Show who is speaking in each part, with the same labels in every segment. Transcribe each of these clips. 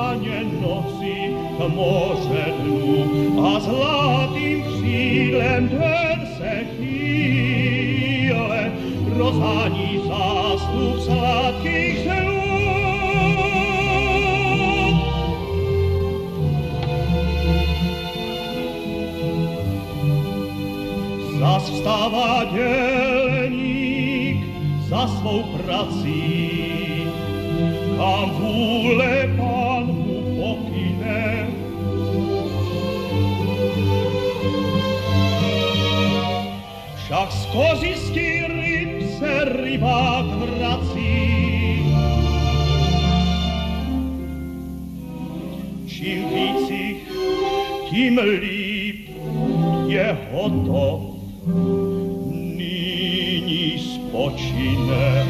Speaker 1: stanie nocy może dnu, a zlatym krzydlem ten se chwile rozani zastup sladkich ślub. Zas wstawa dzielnik za swą pracy, kam vůle Pán mu pokyne. Však z koziský ryb se rybák vrací. Čím víc jich, tím líp je hotov. Nyní spočine.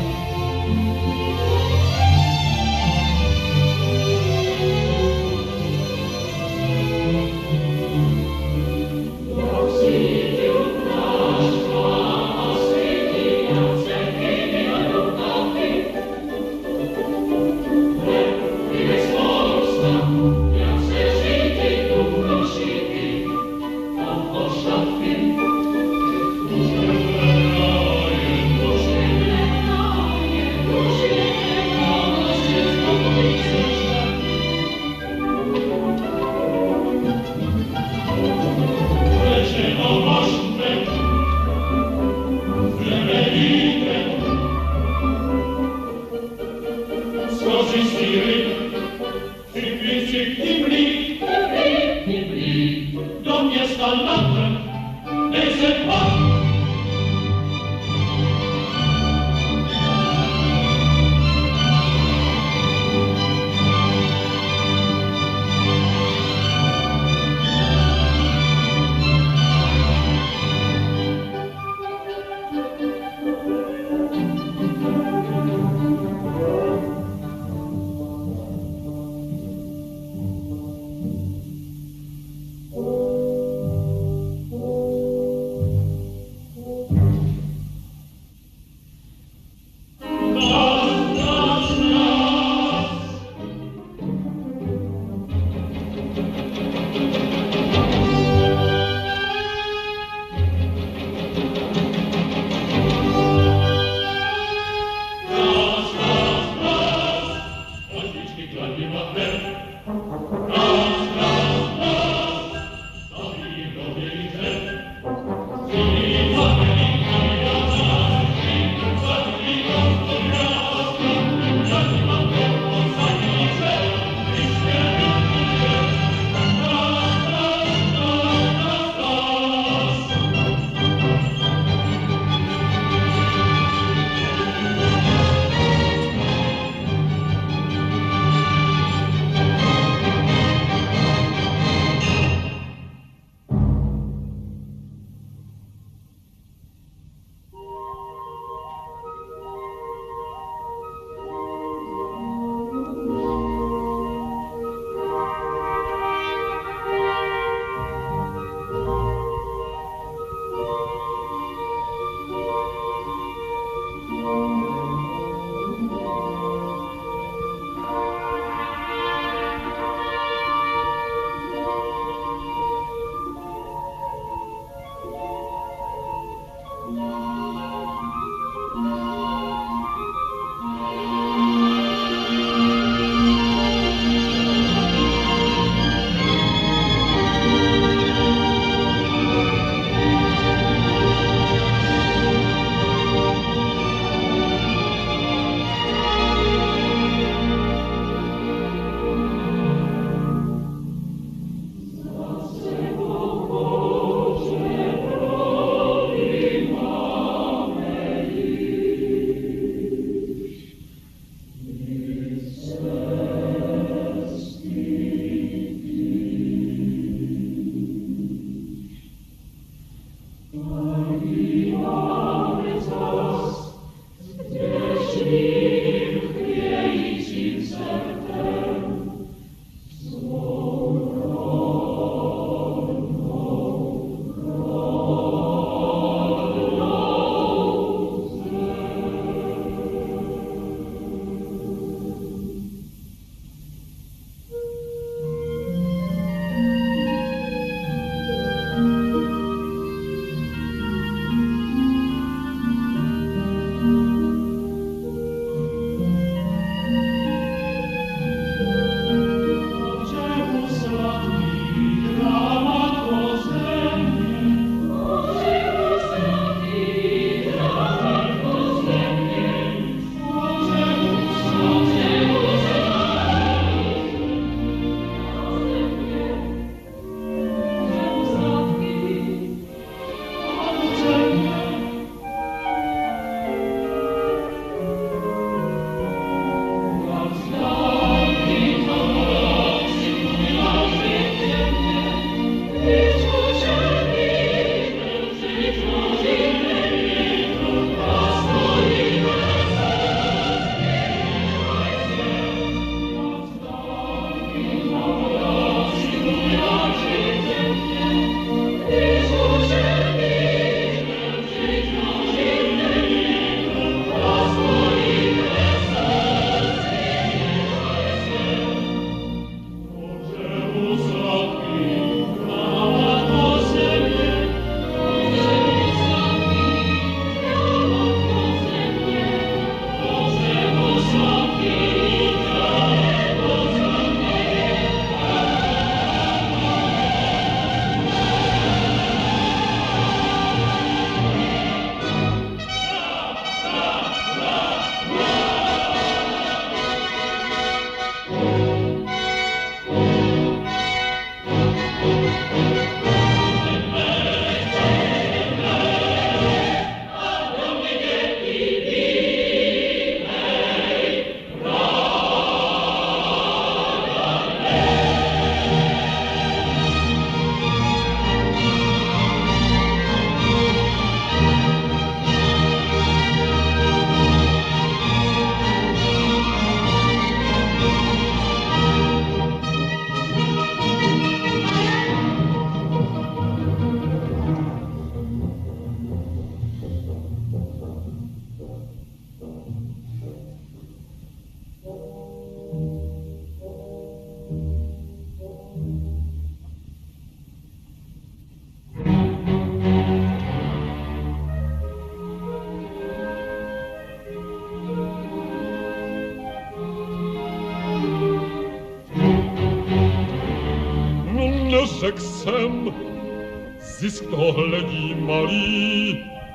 Speaker 2: Řekl jsem, zisk to hledí malý.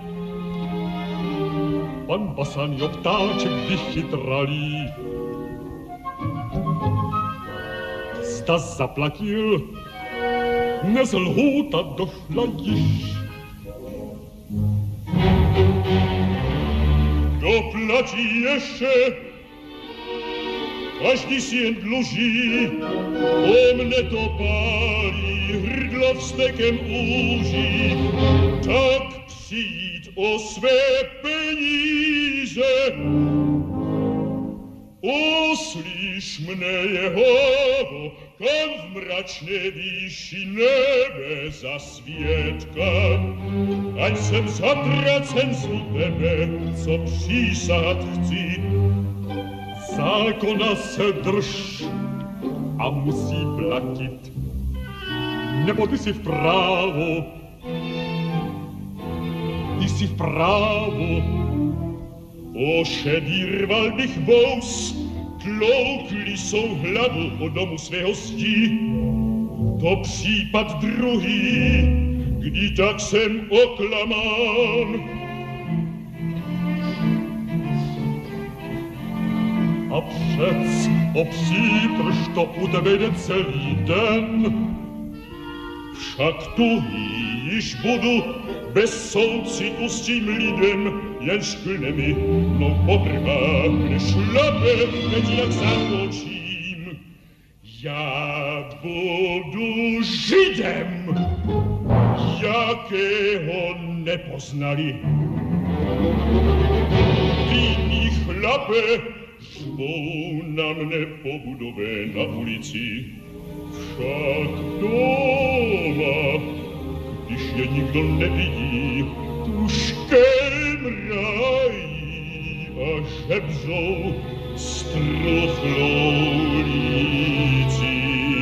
Speaker 2: Pan Basan jo ptáček vychytralý. Zda zaplatil, dnes lhůta došla již. Doplatí ještě, každý si jen dluží, o mne to pálí, hrdlo vztekem úží, tak přijít o své peníze. Uslyš mne Jehovo, kam v mračné výši nebe zasvědka, ať jsem zatracen z tebe, co přísahat chci. Zákona se drž a musí platit, nebo ty si v právu. Ty si v právu. Ošedírval bych vous, tloukli jsou hlavu po domu svého zdi. To případ druhý, kdy tak jsem oklamán. A přec obsítrž to u tebe jde celý den. Však tu již budu bez soucitu s tím lidem, jenž klne mi, no potrvá, nešlape, teď jak zakočím. Já budu Židem, jakého nepoznali. Vinní chlape žvou na mne po budove na ulici. Však doma, když je nikdo nevidí, tuškem rají a žebřou struchlou lící.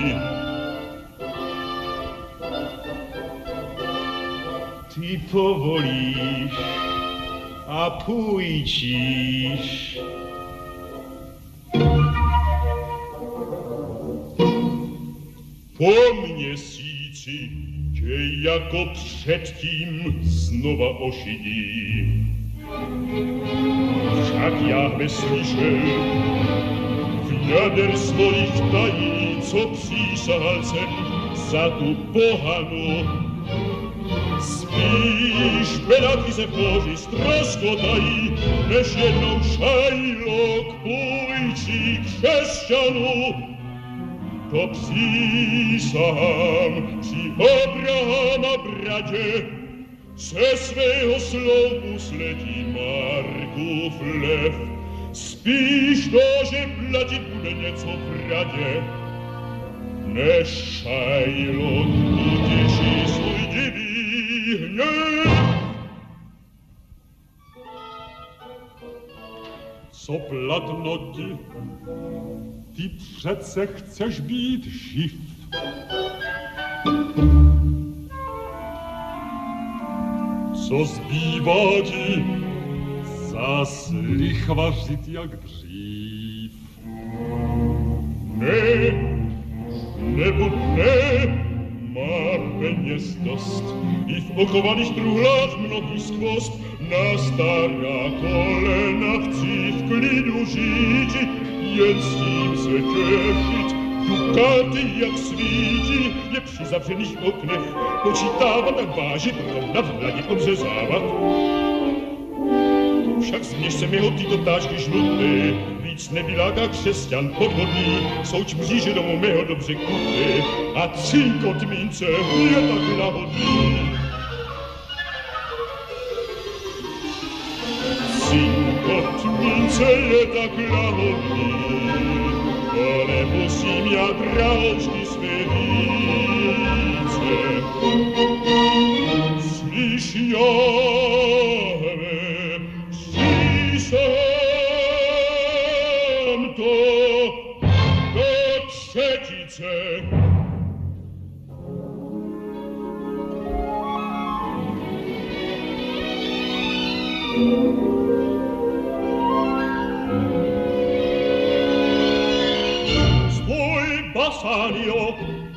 Speaker 1: Ty povolíš a půjčíš.
Speaker 2: Po měsíci tě jako předtím znova ožidí. Však Jahve slyšel v jader svojich tají, co přísahal jsem za tu pohanu. Spíš bedáky se v koži ztroskotají, než jednou Šajlok půjčí křesťanu. To přísahám při Abrahama bratě, se svého sloupu sletí Markův lev. Spíš to, že platit bude něco v radě.
Speaker 1: не Шайлок, утеши свой деви гнев.
Speaker 2: Co platnoty, ty přece chceš být živ. Co zbývá ti, zas lichvařit jak dřív.
Speaker 1: Ne, má peněz dost, i v okovaných truhlách mnohý skvost. Na stará kolena chci v klidu žít, jen s tím se těšit. Dukáty jak svítí, je při zavřených oknech počítávat a vážit, rovna vladit, obřezávat. Však změš se mi ho tyto táčky žluté, víc nevyláká křesťan podvodný, souč mříže domů mého dobře kuty a cinkot mince je tak lahodný. Cinkot mince je tak lahodný, to nemusím já královsky své více. Slyš, jsem to do třetice. Svůj Bassanio,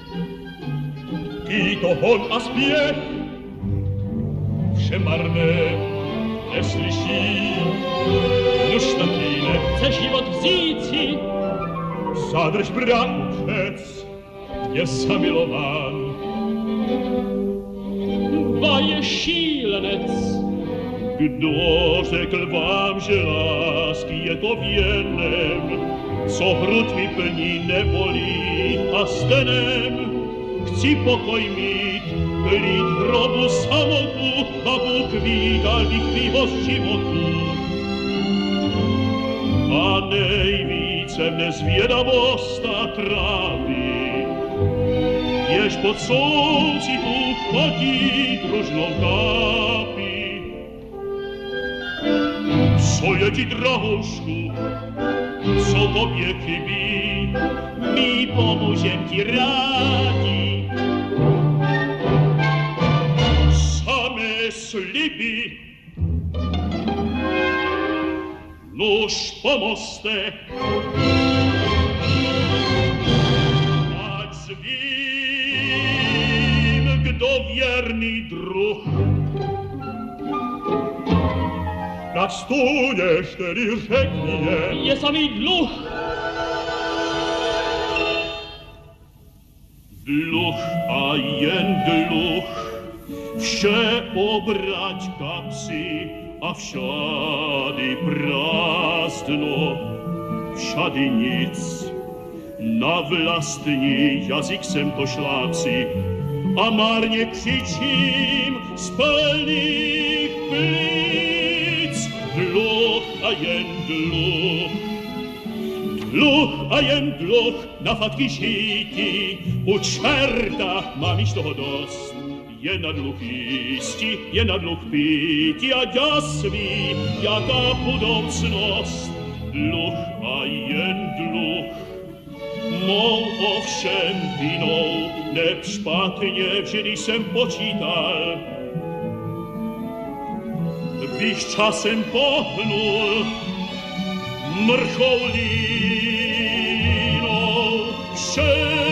Speaker 1: ty to hon a spěch, vše marné, neslyší. Nuž taky nechce život vzít si. Zadrž bratřec, je zamilován. Ba je šílenec. Kdo řekl vám, že lásky je to věnem, co hrud mi plní nebolí a stenem? Chci pokoj mít, klid hrobu samotu, a Bůh ví, dal lichlivost životu. A nejvíce mne zvědavost a tráví, jež pod soucitu chodí družnou kápí. Co je ti, drahoušku, co tobě chybí, my pomůžem ti rádi. Samé sliby, nuž pomozte, ať zvím, kdo věrný druh. Tak stůněš tedy řekni jen, je samý dluh. Dluh a jen dluh, vše obrať kapsy a všady prázdno, všady nic. Na vlastní jazyk jsem to šlápsi a marně křičím z plných plic. Dluh a jen dluh, dluh a jen dluh na fatky žití. U čerta mám již toho dost. Je na dluh jísti, je na dluh pítí a děsví, jaká budoucnost. Dluh a jen dluh, mou ovšem vinou, neb špatně vždy jsem počítal. Bych časem pohnul mrchou línou, vše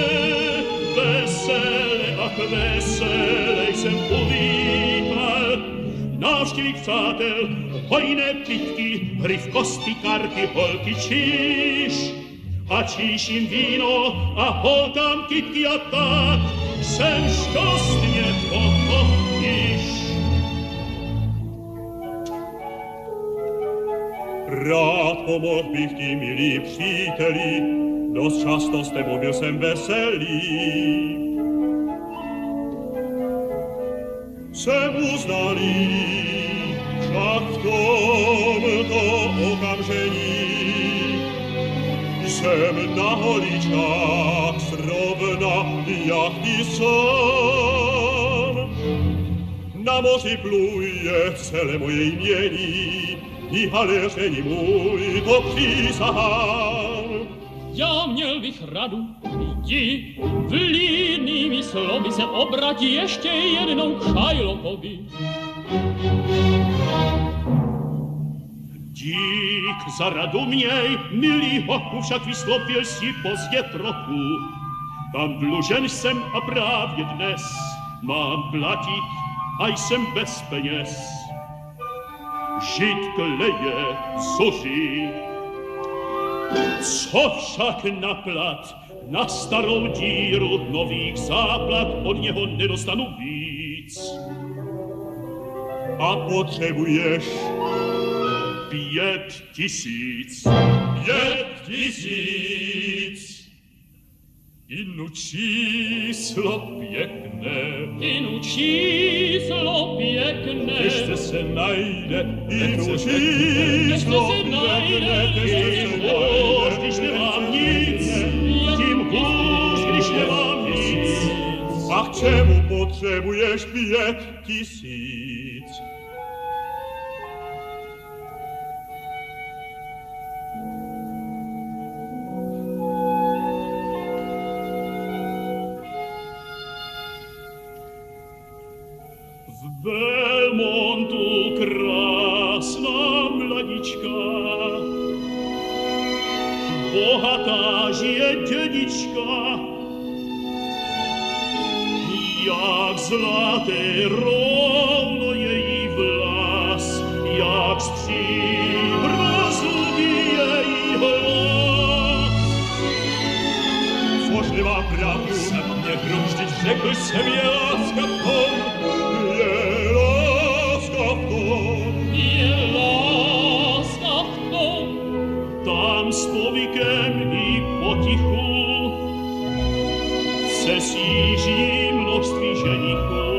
Speaker 1: vesele a veselej jsem uvítal. Návštěvých přátel, hojné pitky, hry v kosti, karty, holky, číš. A číším víno a holkám kytky a tak jsem šťastně pokochníš. Rád pomohl bych ti, milí příteli, dost často s tebou byl jsem veselý. Jsem uznaný, však v tomto okamžení jsem na holičkách zrovna jak ty son. Na moři pluje celé moje jmění, i haléření můj to přísahám.
Speaker 3: Já měl bych radu, jdi, vlídnými slovy se obrať ještě jednou k Šajlokovi.
Speaker 1: Dík za radu měj, milý hochu, však vyslovil si pozdě trochu. Tam dlužen jsem a právě dnes mám platit, a jsem bez peněz. Žít kleje zoří, co však na plat, na starou díru nových záplat od něho nedostanu víc. A potřebuješ 5 000. 5 000! Inu číslo pěkné.
Speaker 3: Inu číslo pěkné.
Speaker 1: Ještě se najde. Inu číslo pěkné. Když nemám nic, tím hůř, když nemám nic. A k čemu potřebuješ 5 000? V Belmontu krásná mladička, bohatá žije dědička, jak zlaté rovno její vlas, jak stříbro zubí její hlas. Což nemá pravdu, jsem mě hruždiť, řekl jsem je láska v tom, je láska v tom.
Speaker 3: Je láska v tom.
Speaker 1: Tam s povykem i potichu se sjíždí množství ženichů.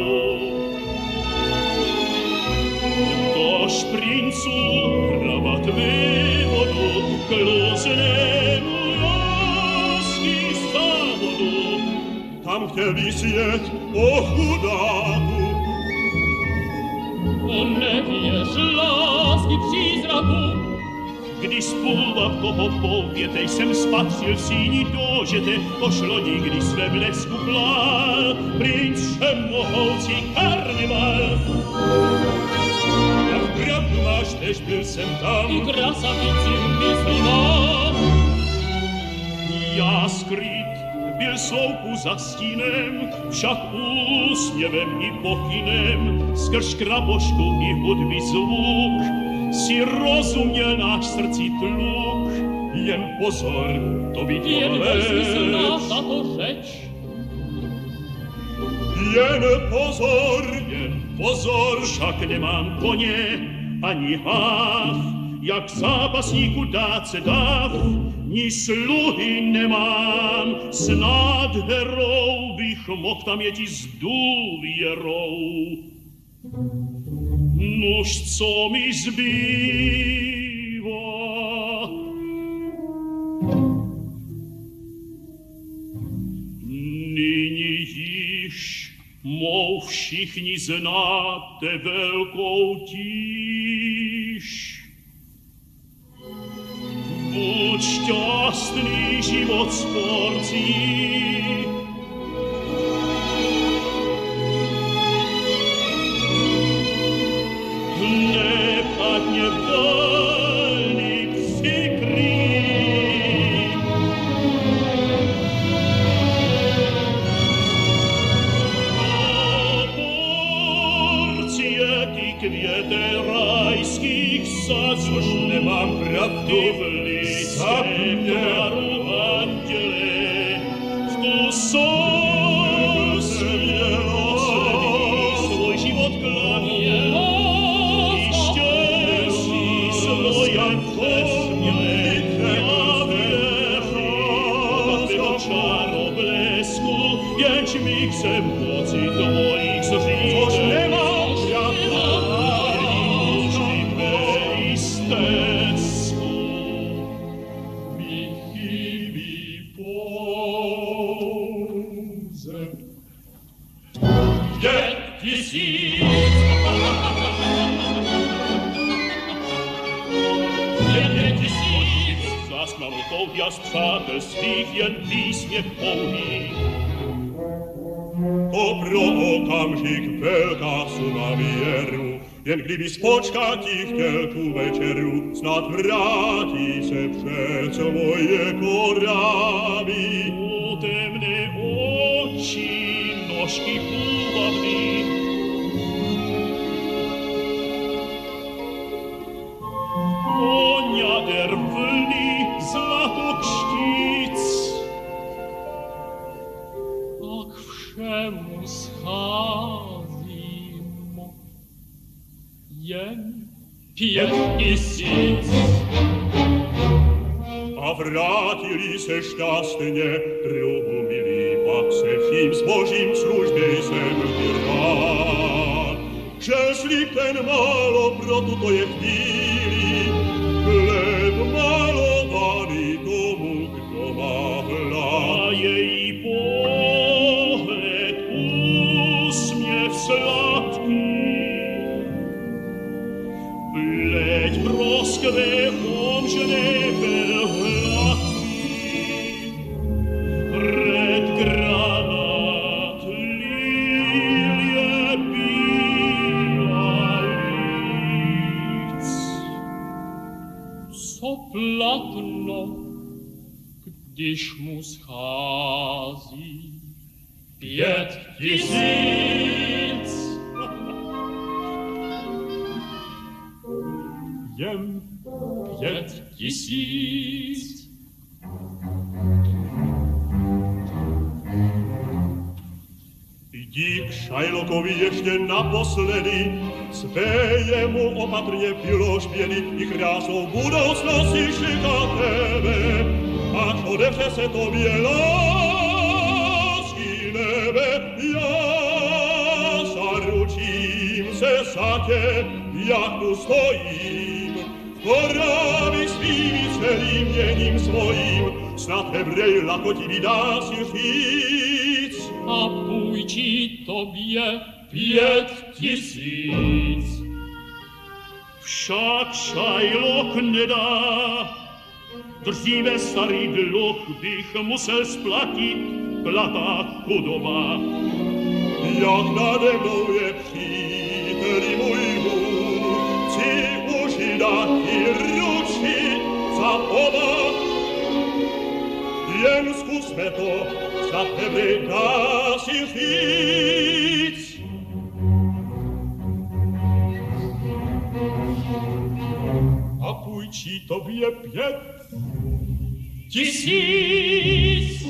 Speaker 1: Do šprinců hrabat vyvodu k loznému lásky závodu. Tam chtěl vysjet o chudáku.
Speaker 3: On nevěř lásky přízraku.
Speaker 1: Když spůlvat koho povětej jsem spatřil síni dožete, pošlo nikdy své blesku plál, princ všemohoucí karneval. Jak pravdu máš, tež byl jsem tam.
Speaker 3: I krasavici mysli mám.
Speaker 1: Já skryt byl sloupu za stínem, však úsměvem i pokynem, skrz krabošku i hudby zvuk, si rozuměl náš srdci tluk. Jen pozor, to by
Speaker 3: Jen
Speaker 1: to leč.
Speaker 3: dvojsmyslná tato řeč.
Speaker 1: Jen pozor, však nemám koně ani háv, jak zápasníku dát se dáv, ni sluhy nemám, s nádherou bych mohl tam jeti s důvěrou. Nuž, co mi zbývá? Nyní již mou všichni znáte velkou tíž. Buď šťastný život s porcí, nepadně volný fikry. Porcie ty květe rajských sad, což nemám pravdu v listě tvaru anděle. V tu sol smělo svůj život klamě. Jenčmík se moci tvojich zří, což nemám žádná, její jistecku. Mi chybí pout.
Speaker 3: tisíc. Pět tisíc.
Speaker 1: Zasnal koutě z přátel svých jen výsměch pouhý. To pro okamžik veľká suma vieru, jen kdyby spočkať ti chtěl tu večeru, snad vrátí se před svoje koráby.
Speaker 3: O temné oči, nožky púvavný, konia der vlny zlatokštíc. A k všemu scházím jen 5 tisíc.
Speaker 1: A vrátili se šťastně druhu milý, pak se vším zbožím službě jsem vyrát. Že slík ten málo pro tuto je chvíli, hled malovaný tomu, kdo má hlad.
Speaker 3: A její pohled, úsměv sladký, pleť proskve omžené byl hladký, red granát, lilie bílá líc. Co platno, když mu schází 5 tisíc. Jen 5 tisíc.
Speaker 1: Jdi k Šajlokovi ještě naposledy, speje mu opatrně pilošpěny, i krásnou budoucnost si čeká tebe, až odevře se tobě lásky nebe. Já zaručím se za tě, jak tu stojím, v korábi svým celým děním svojím, snad Hebrej lakotivý dá si říct.
Speaker 3: A půjčí tobě 5 tisíc.
Speaker 1: Však Šajlok nedá, dříve starý dluh bych musel splatit, klatá chudoba. Jak nade mnou je příteli můj hůl, chci uši dát i ručit za oba. Jen zkusme to, snad Hebrej dá si říct. A půjčí tobě 5
Speaker 3: tisíc.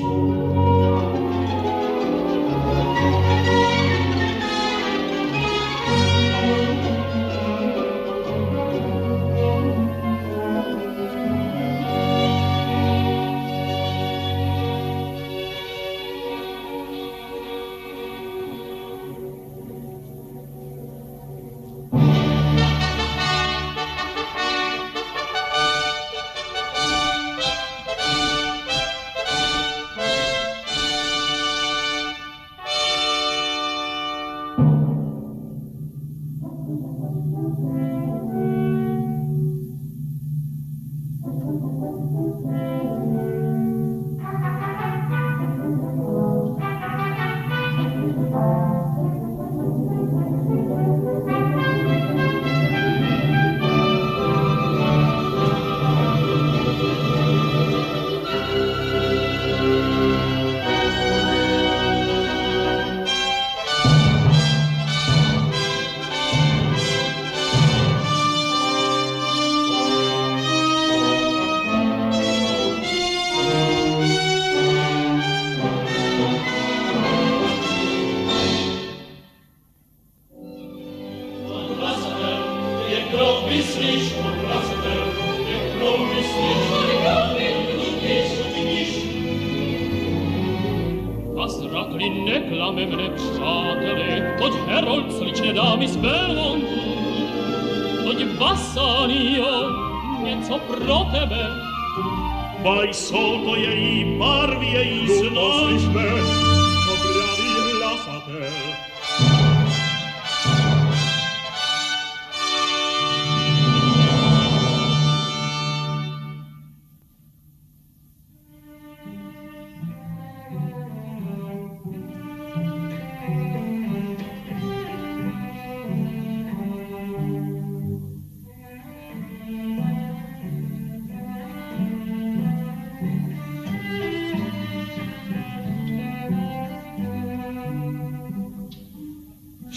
Speaker 3: A zrakli neklame mne, přátelé, toť herold sličné dámy z Belmontu, toť Bassanio, něco pro tebe.
Speaker 1: Baj jsou to její barvy, její sny. Slyšme, to pravý hlasatel.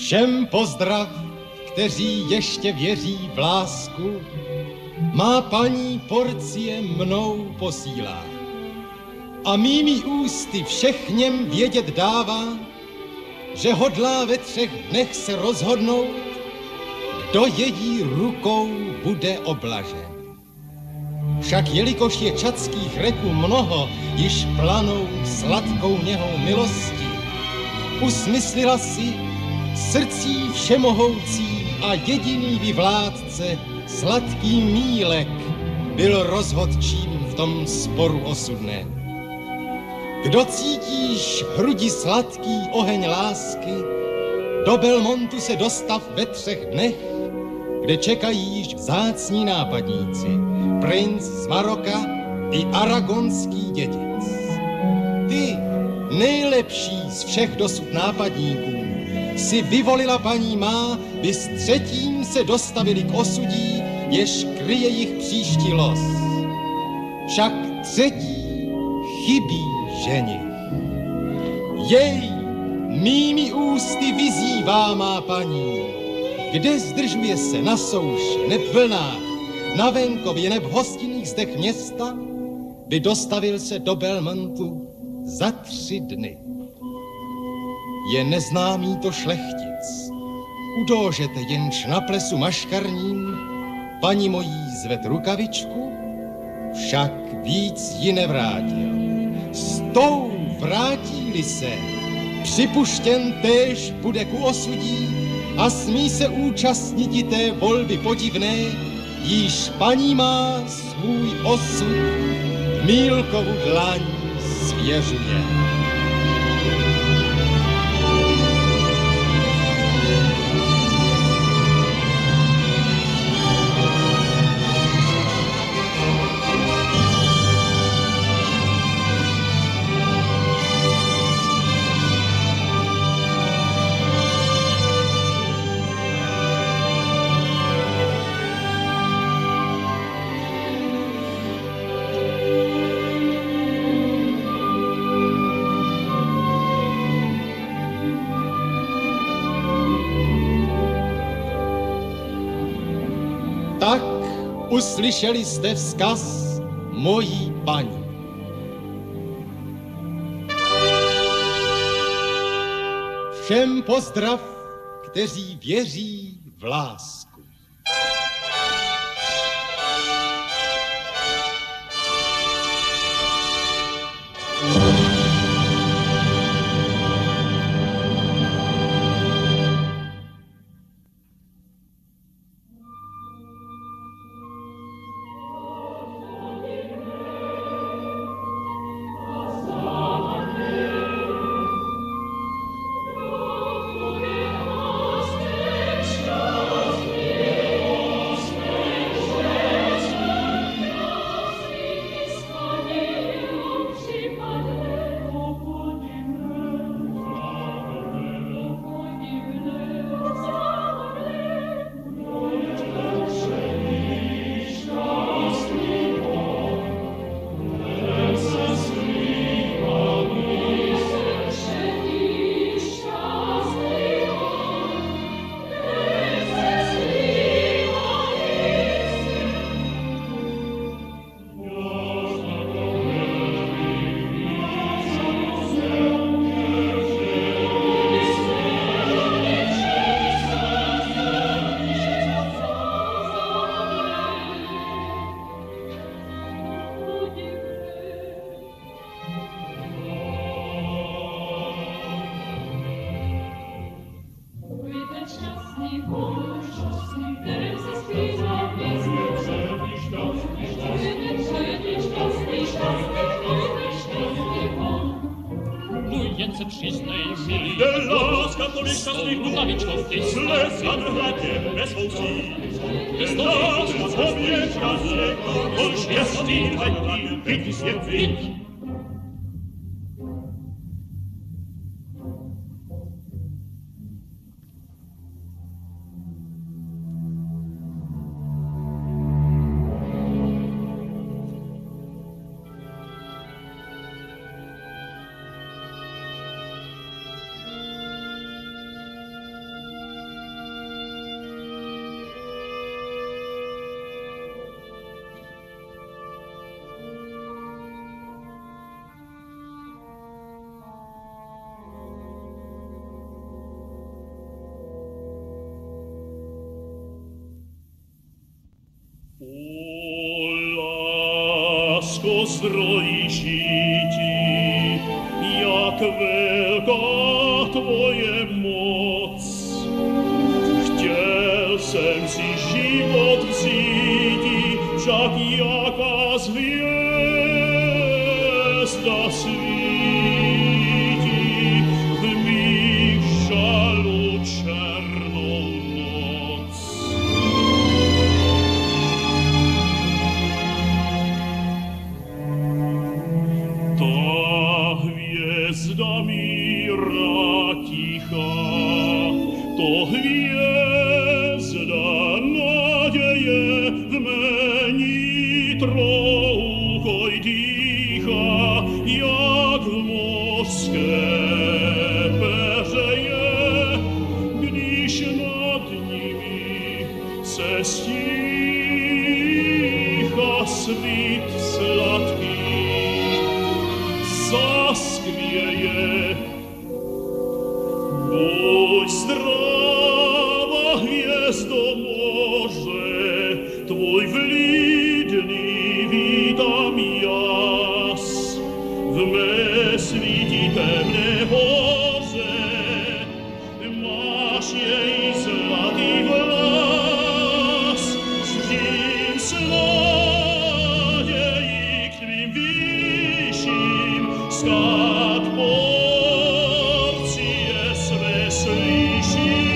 Speaker 4: Všem pozdrav, kteří ještě věří v lásku, má paní porcie mnou posílá. A mými ústy všechněm vědět dává, že hodlá ve 3 dnech se rozhodnout, kdo její rukou bude oblažen. Však jelikož je čadských řeků mnoho, již planou sladkou něhou milosti, usmyslila si srdcí všemohoucí a jediný vyvládce, sladký Mílek, byl rozhodčím v tom sporu osudném. Kdo cítíš v hrudi sladký oheň lásky, do Belmontu se dostav ve 3 dnech, kde čekají již vzácní nápadníci, princ z Maroka i aragonský dědic. Ty, nejlepší z všech dosud nápadníků, si vyvolila paní má, by s 3. se dostavili k osudí, jež kryje jich příští los. Však 3. chybí ženich. Jej mými ústy vyzývá má paní, kde zdržuje se na souši, neb v vlnách, na venkově, neb v hostinných zdech města, by dostavil se do Belmontu za 3 dny. Je neznámý to šlechtic, udóžete jenž na plesu maškarním, paní mojí zved rukavičku, však víc ji nevrátil. S tou vrátí-li se, připuštěn též bude ku osudí a smí se účastnit té volby podivné, jíž paní má svůj osud Mílkovu dlaň svěřuje. Tak uslyšeli jste vzkaz mojí paní. Všem pozdrav, kteří věří v lásku.
Speaker 3: Jen se přiznej, milý,
Speaker 1: Kde láska tolik šťastných dnů,
Speaker 3: hlavičkou ty
Speaker 1: slez a hradě bez housí. Kde láska pověd šťastně, on štěstí letí, byť svět viď. Zdrojčíti, jak velká tvoje moc. Chtěl jsem si život vzíti, však jaká hvězda svítí v mých žalu černou noc. Ta hvězda míra tichá, to hvězda naděje v mé nitrouchoj dýchá, jak v mořské peřeje, když nad nimi se stícha svít sladký zaskvěje. Buď zdrava, hvězdo moře, tvoj vlídný vítám jas. V mé svítí temné hoře máš jej zlatý vlas. S tím s nadějí k tvým výším stát porcie své slyší.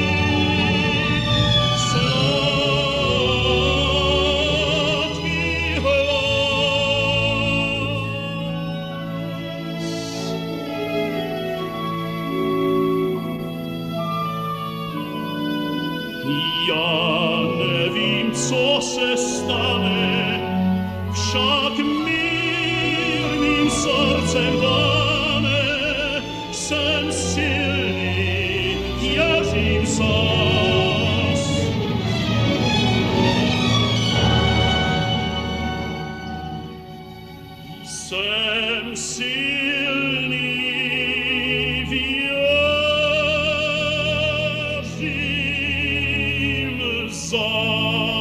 Speaker 1: Sladký hlas. Já nevím, co se stane, však mír mým srdcem dane. Jsem silný, věřím zas. Jsem silný, věřím zas.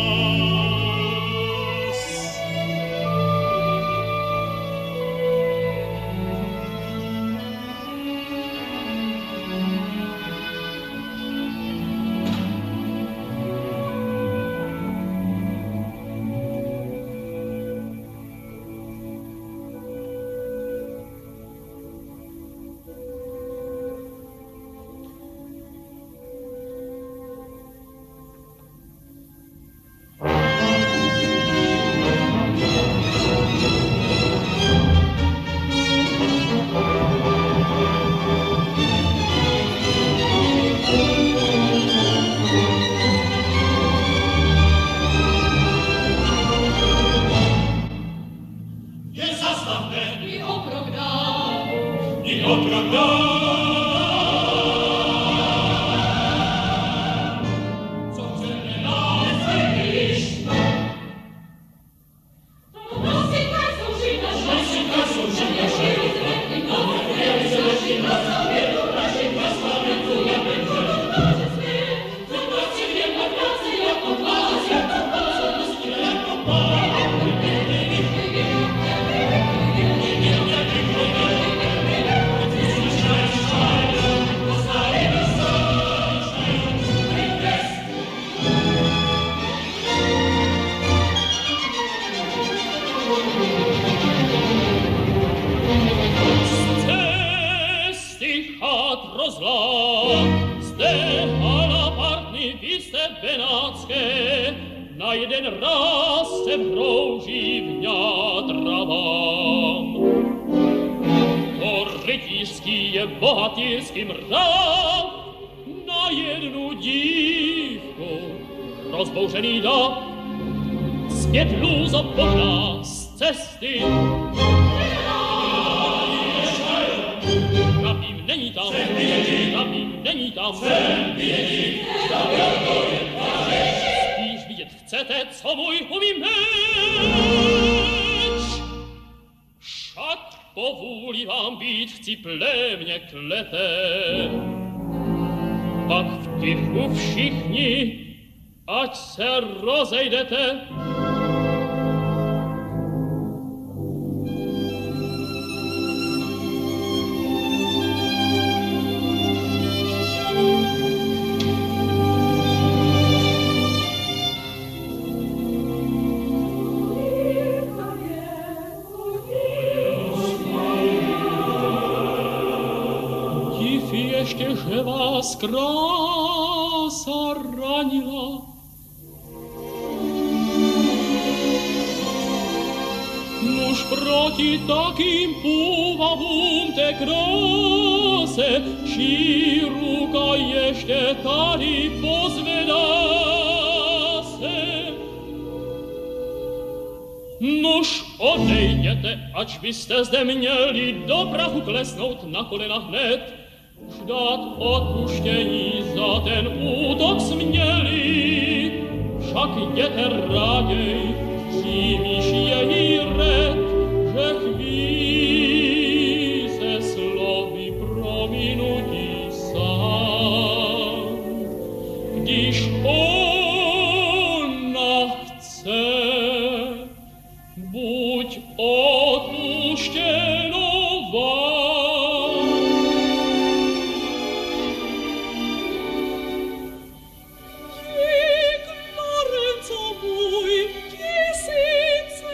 Speaker 1: Na jeden raz se vrouží vňatra vám. To rytířský je bohatýrský mrav, na jednu dívku rozbouřený dav. Zpět lůzo podá z cesty. Trapím, není tam, trapím, není tam. Spíš vidět chcete, co můj umí meč. Však po vůli vám být chci plémě klete. Pak v tichu všichni, ať se rozejdete.
Speaker 3: ještě, že vás krása ranila. Nuž proti takým půvabům té kráse, či ruka ještě tady pozvedá se. Nuž odejděte, ač byste zde měli do prahu klesnout na kolena hned, ždát odpuštění za ten útok směli, však jděte raději, přímíš její red, že chvíze slovy prominutí sám. Když ona chce, buď odpuštěno vám. Ignorenco můj, tisíce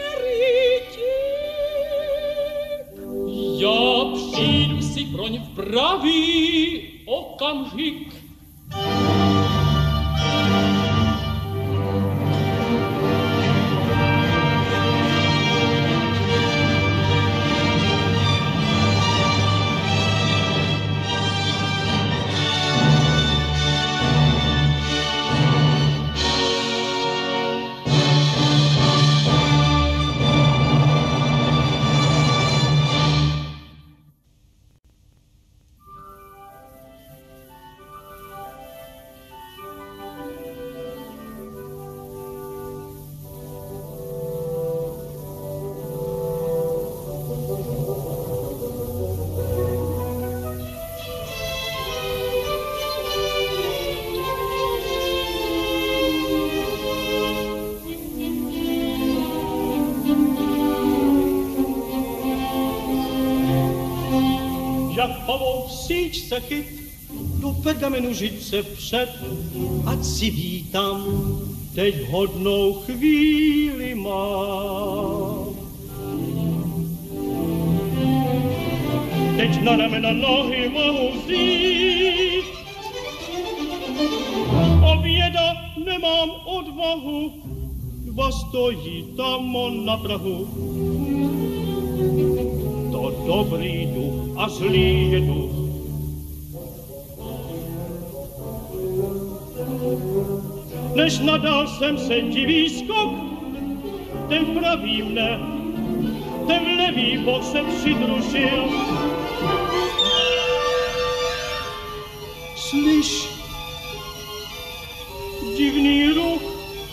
Speaker 3: rytík. Já přijdu si proň v pravý okamžik.
Speaker 5: Jak pavouk v síčce chyt, do pergamenu žice před, ať si vítám, teď hodnou chvíli mám. Teď na ramena nohy mohu vzít, oběda nemám odvahu, dva stojí tam on na prahu. To dobrý duch a zlý je duch. Než nadal jsem se divý skok, ten pravý mne, ten levý bok se přidružil. Slyš, divný ruch,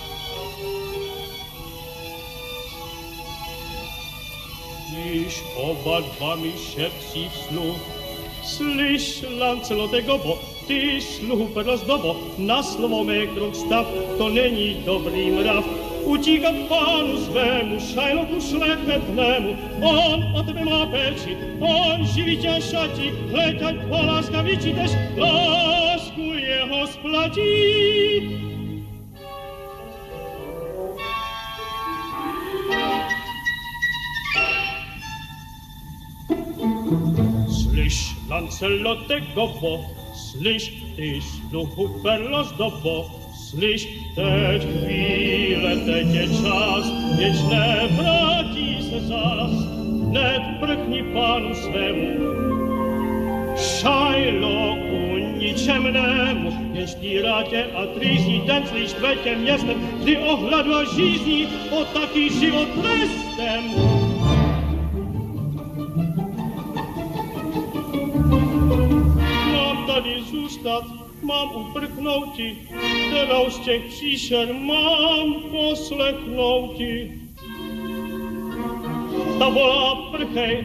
Speaker 5: když oba dva mi šepří v snu. Slyš, Lancelotego bo, ty sluhu perlozdobo, na slovo mé krok stav, to není dobrý mrav. Utíkat pánu svému, Šajloku šlechetnému, on o tebe má péči, on živí tě šatí, hleď ať po láskavičí tež lásku jeho splatí. Slyš, Lancelotego bo, slyš, ty sluhu perlozdobo, slyš, teď chvíle, teď je čas, jež nevrátí se zas, hned prchni pánu svému. Šajloku ničemnému, jenž týrá tě a trýzní, ten slyš tvé městem, kdy ohladu a žízní, o taký život trestem. Mám tady zůstat, mám uprchnouti, kterou z těch příšer mám poslechnouti. Ta volá prchej,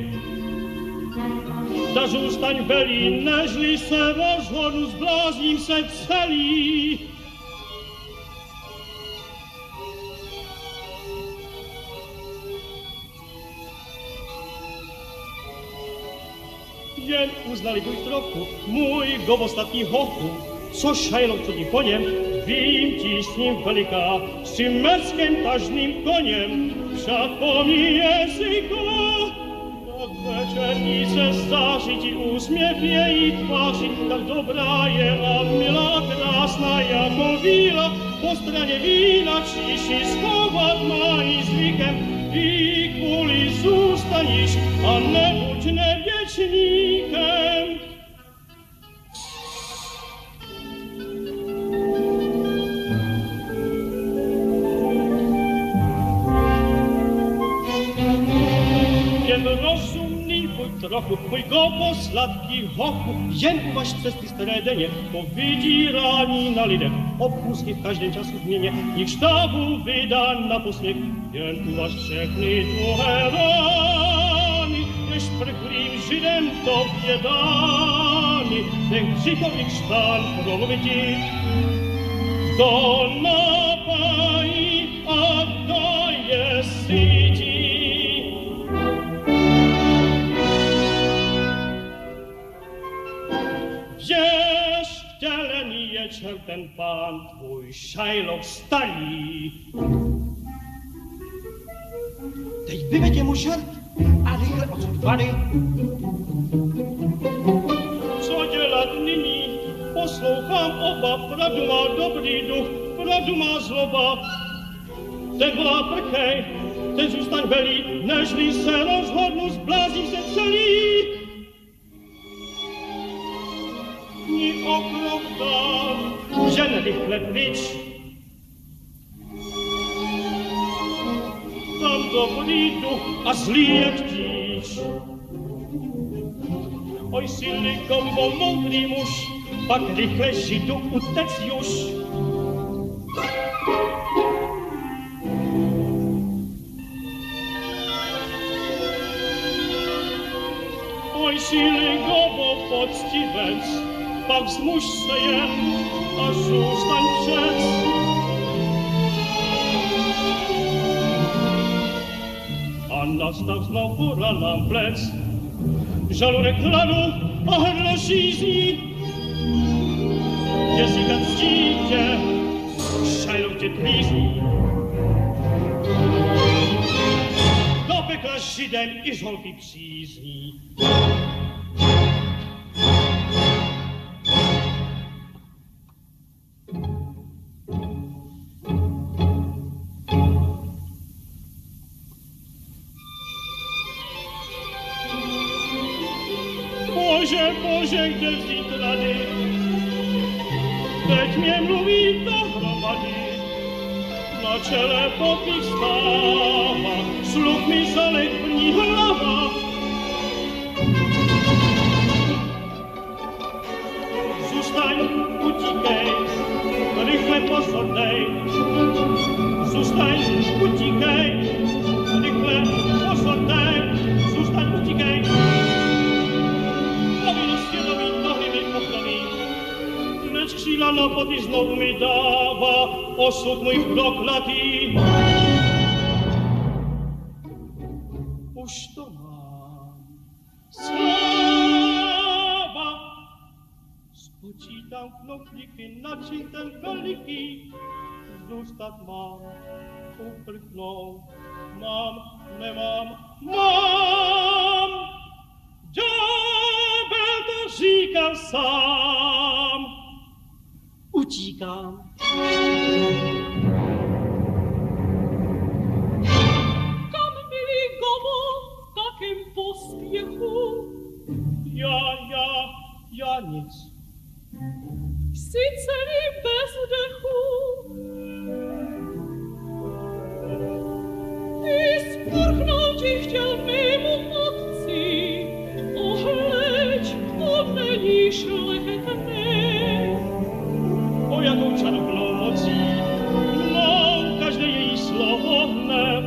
Speaker 5: ta zůstaň velí, nežli se rozhodu, zblázním se celý. Jen uznali buď trochu můj govostatý hochu, co Šajlok chodí po něm, vím ti s ním veliká, s cimerským tažným koněm, však pomí jazyko, tak Wieczerni se zdarzyć i uśmiech jej twarzy, tak dobra je, a mila, krasna jako wila, po stronie wina ciszy schować ma i zwikiem, i kuli zostaniesz, a nie budź niewiecznikiem. Rozumný buď trochu, můj gopo sladký hochu, jen uvaž cesty středeně, po vydírání na lidech, obchůzky v každém času změně, jich štábu vydán na posměch, jen uvaž všechny tuhé rány, jež prchlým židem tobě dány, ten hříchový štán promluvití, kdo napájí a kdo je sytí. Wtělený je ten pán, tvůj šajlok starý. Teď vyvedě mu žert a rychle odsud vady. Co dělat nyní? Poslouchám oba, pravdu má dobrý duch, pravdu má zloba. Ten volá prchej, ten zůstaň velí, nežli se rozhodnu, zblázím se celý. Ni okrok dál, žen rychle pryč. Tam dobrý duch a zlý je ktíč. Oj silný kombo, moudrý muž, pak rychle židu utec juž. Oj silný kombo, poctivec, pak vzmuž se jen a zůstaň přec. A nastav znovu ranám plec, žaludek hladu a hrdlo žízní. Jazyka ctí tě, šajlok tě trýzní. Do pekla židem i žolky přízní. Bože, kde vzít rady? Teď mě mluví dohromady. Na čele popich stává, sluch mi zalek brní hlava. Zůstaň, utíkej, rychle pozornej. Zůstaň, utíkej, rychle pozornej. Zůstaň, utíkej. Kříla na poti znovu mi dává osud můj proklatý. Už to mám. Sláva! Spočítám knoflíky, način ten veliký. Zůstat mám, uprchnout. Mám, nemám, mám! Ďábel to říká sám. Utíkám.
Speaker 3: Kam, milý Gomo, v takém pospěchu?
Speaker 5: Já nic.
Speaker 3: Jsi celý bez dechu. Ty sprchnouti chtěl mému otci. Ohleď, to není šlechetné. O jakou čarovnou mocí, mnou každé její slovo hne.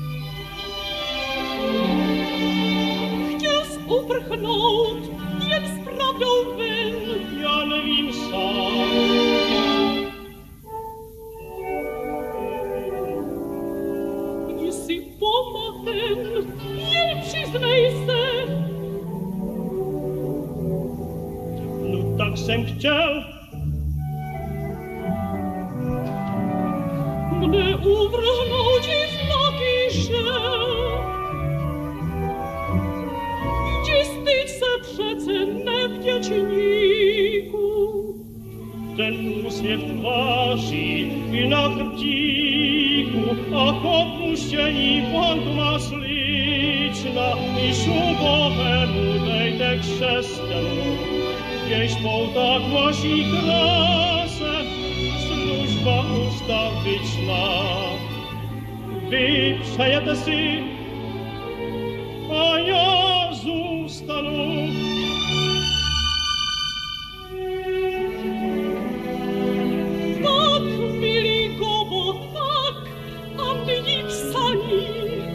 Speaker 3: Chtěl jsi uprchnout, jen s pravdou ven.
Speaker 5: Já nevím sám.
Speaker 3: Jsi pomaten, jen přiznej se.
Speaker 5: No tak jsem chtěl.
Speaker 3: Mne uvrhnout i znaky žel. wdzięczniku.
Speaker 5: Ten uśmiech twarzy i na krciku, a opuścieni wątma sliczna i szubowemu dejtek krzesťanu. Jeś tak głosi krasę, służba ustawiczna. Wy przejete si, a ja zostanu.
Speaker 3: Tak, mili gobo, tak, a my psani.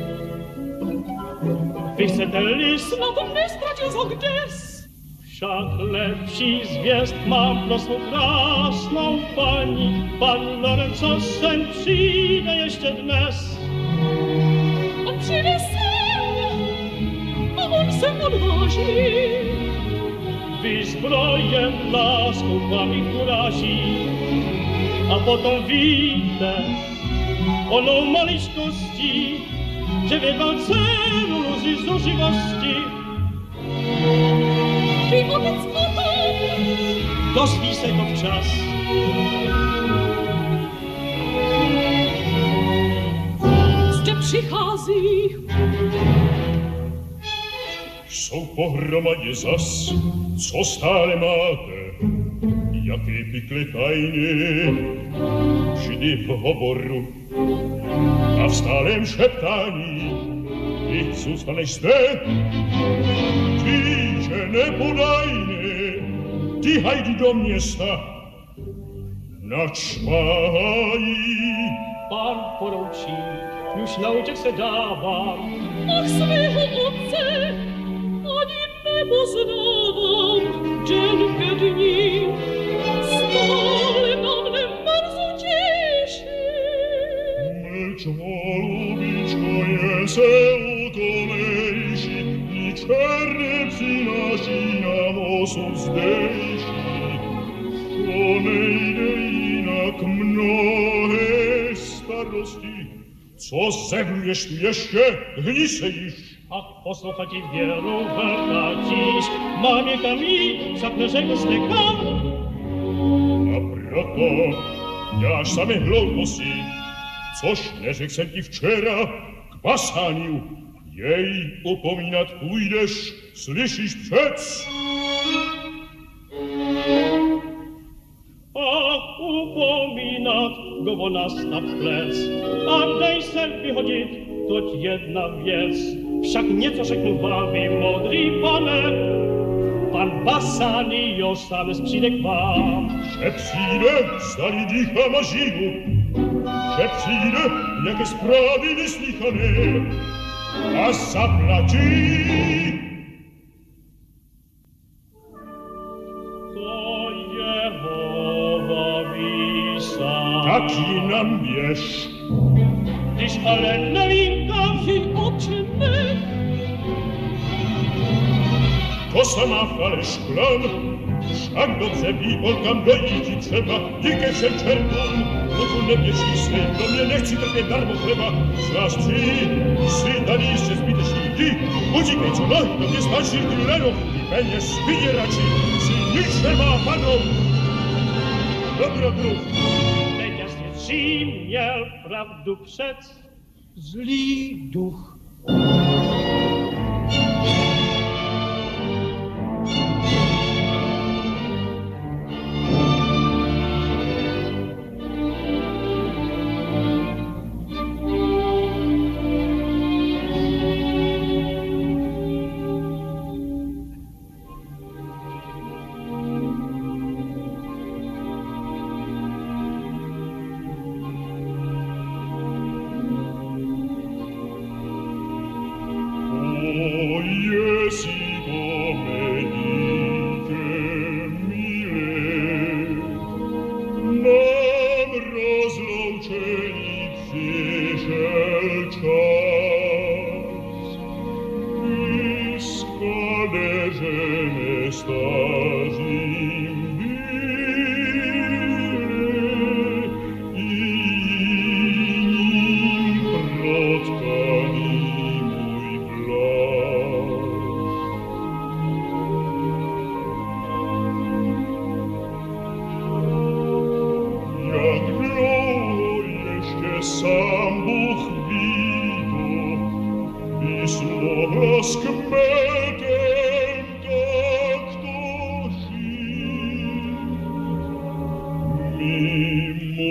Speaker 5: Wy chcete list,
Speaker 3: Na to nie stracił zo gdzieś.
Speaker 5: wszak lepsi zwiest mam prostą krasną pani. Pan Lorenzo sen przyjdzie jeszcze dnes.
Speaker 3: On przyjdzie sen, a on se odważy.
Speaker 5: Wyzbrojem laską wami kurazi, a potom widzę oną maliczkości, że wiedwał celu luzy zużywości.
Speaker 3: Ty otec potom,
Speaker 5: Dozwij se to wczas.
Speaker 3: gdzie przychodzi.
Speaker 1: Są pohromadě zas, co stále máte, jaké pikle tajny, vždy v hovoru a v stálem šeptání. Ty zůstaneš zde, ty, že nepodajne, ty hajdi do města, načpají.
Speaker 5: Pan poručí, już na uciek se dávám.
Speaker 3: Ach, svého otce, ani nepoznávám, dzielkę dni. Stále na mne mrzu těší.
Speaker 1: Mlčo, lubičko, je se ukonejší, ni černe přináší nám osud zdejší. To nejde jinak mnohé starosti, co zemluješ tu ještě, hnisejíš.
Speaker 5: Ach, poslouchat i věru vrtátíš, maměka mi, však neřekl jste kam.
Speaker 1: A proto děláš sami hlouposti, což neřekl jsem ti včera k pasániu. Jej upomínat půjdeš, slyšíš přec?
Speaker 5: A upomínat go nastav ples, a dej se vyhodit, toť jedna věc. Však něco řeknu vám, vy modrý pane, pan Bassanio sám přijde k vám.
Speaker 1: Že přijde, zdali dýchám a živu, že přijde, jaké zprávy neslýchané a zaplatí.
Speaker 5: To Jehova vísa.
Speaker 1: Tak ji nám běž.
Speaker 5: Když ale nevím,
Speaker 3: Jej oczy mych,
Speaker 1: To sama faleš klam, však dobře ví, kam dojít ti třeba, díky všem čertům. Pokud neběží sny, do mě nechci trpět darmo chleba. Zvlášť si tady ještě zbytečný lidi. Utíkej co nohy, do mě stačí ty leno, ty peněz, vyděrači, si nič nemá panou. Dobrodruh.
Speaker 5: teď jasně Řím měl pravdu přec.
Speaker 4: Zlý duch.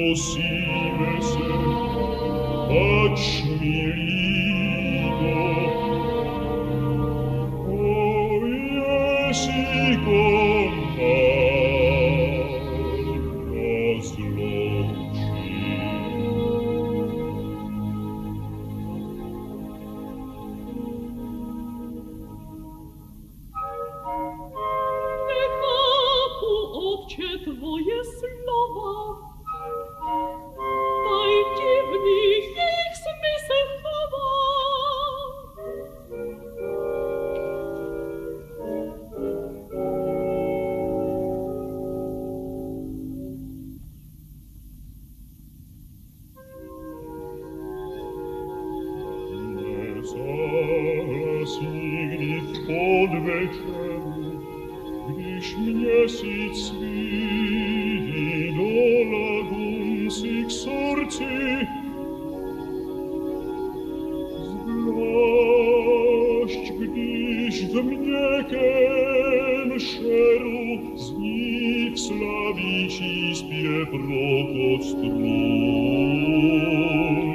Speaker 1: posive se, pač mi libo. O jesi komar rozloči.
Speaker 3: Nechápu, otče, tvoje slova, taj divný jejich smysl chová.
Speaker 1: Nezahlasí, kdy v podvečeru, když měsíc svítí do lagun si k srdci, zvlášť když v měkkém šeru zní v slavíčí zpěv rokot strun.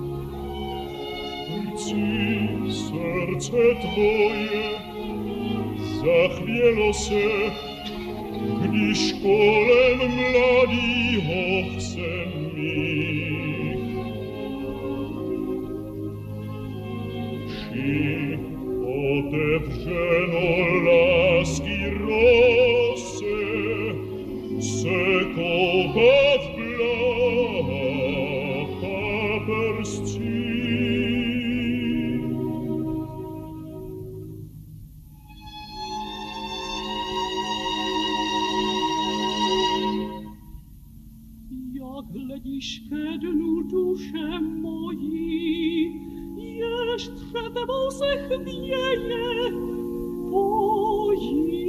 Speaker 1: Srdce tvoje zachvělo se, když kolem mladýho chcem mých. Či otevřeno lásky rose se koupat v blách a prstí.
Speaker 3: Hledíš ke dnu duše mojí, jež před tebou se chvěje, pojí.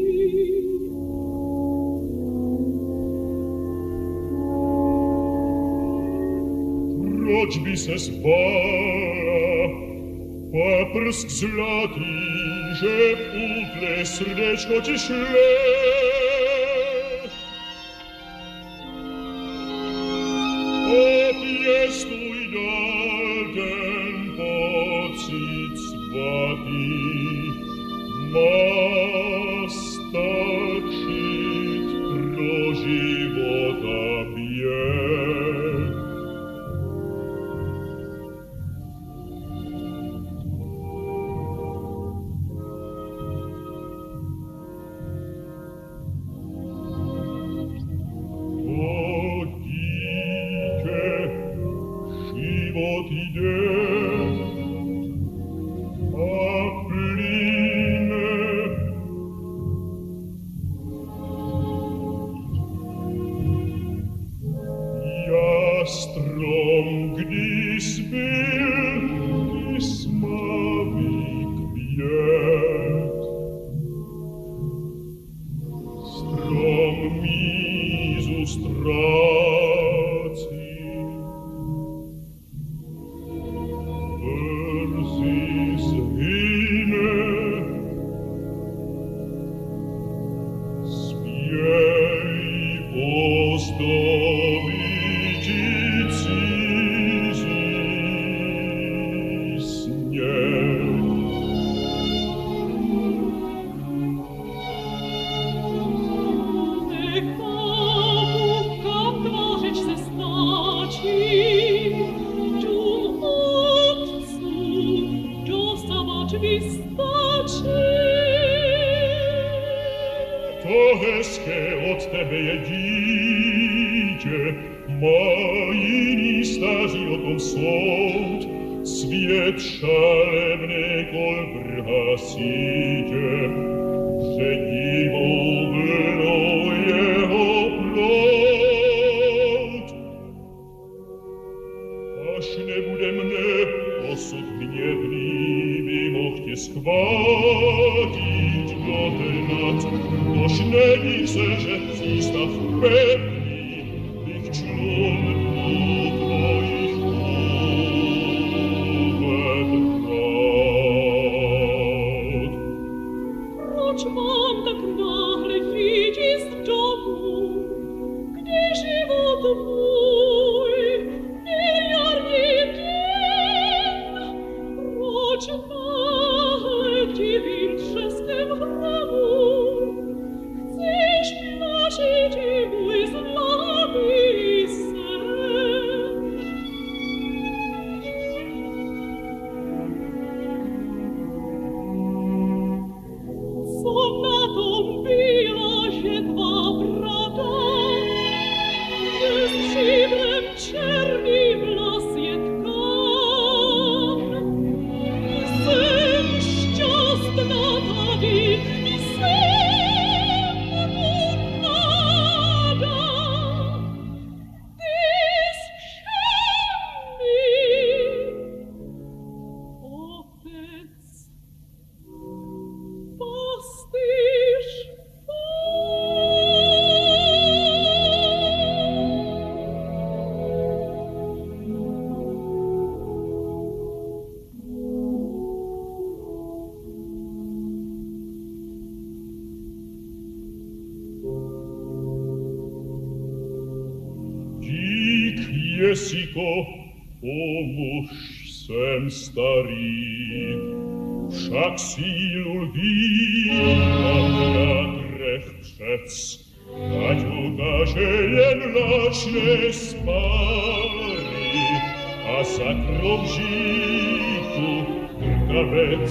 Speaker 1: Proč by se spála paprsk zlatý, že v útle srdečko ti šle? Pěstuj dál ten pocit svatý, má stačit pro života běh. Život jde a plyne. Já strom, když byl i smavý květ, strom mízu ztrácí. To hezké od tebe je dítě, má jiný staří o tom soud, svět šalebný kol vrhá sítě, před divou vlnou jeho plout. Až nebude mne osud hněvný, by mohl tě schvátit dohnat, tož nedív se, že přístav pevný bych člunů tvojich uvedrat.
Speaker 3: Proč mám tak náhle jít z domu, kde život můj
Speaker 1: Jesiko, o muž sem starý, však sílu vítam na trech přec, ať ukáže jen lačné spáry a zakrouží tu krkavec.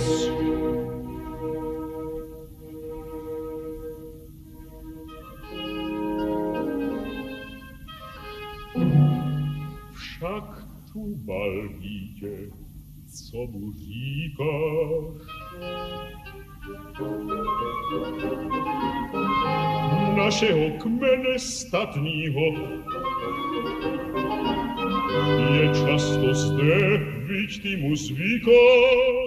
Speaker 1: Však tu Balbíte, co mu říkáš? Našeho kmene statního je často zde, byť ty mu zvykáš.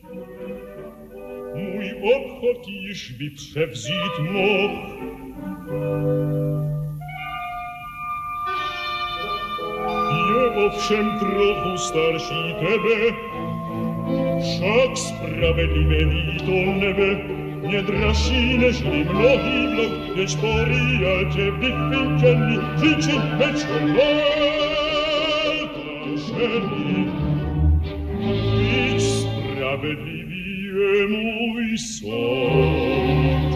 Speaker 1: Můj obchod již by převzít mohl. Je ovšem trochu starší tebe, však spravedlivé líto nebe, mě dražší nežli mnohý vlog, než porijal tě vyfintěný příčin mečeláta ženy. Víč spravedlivý je můj soud.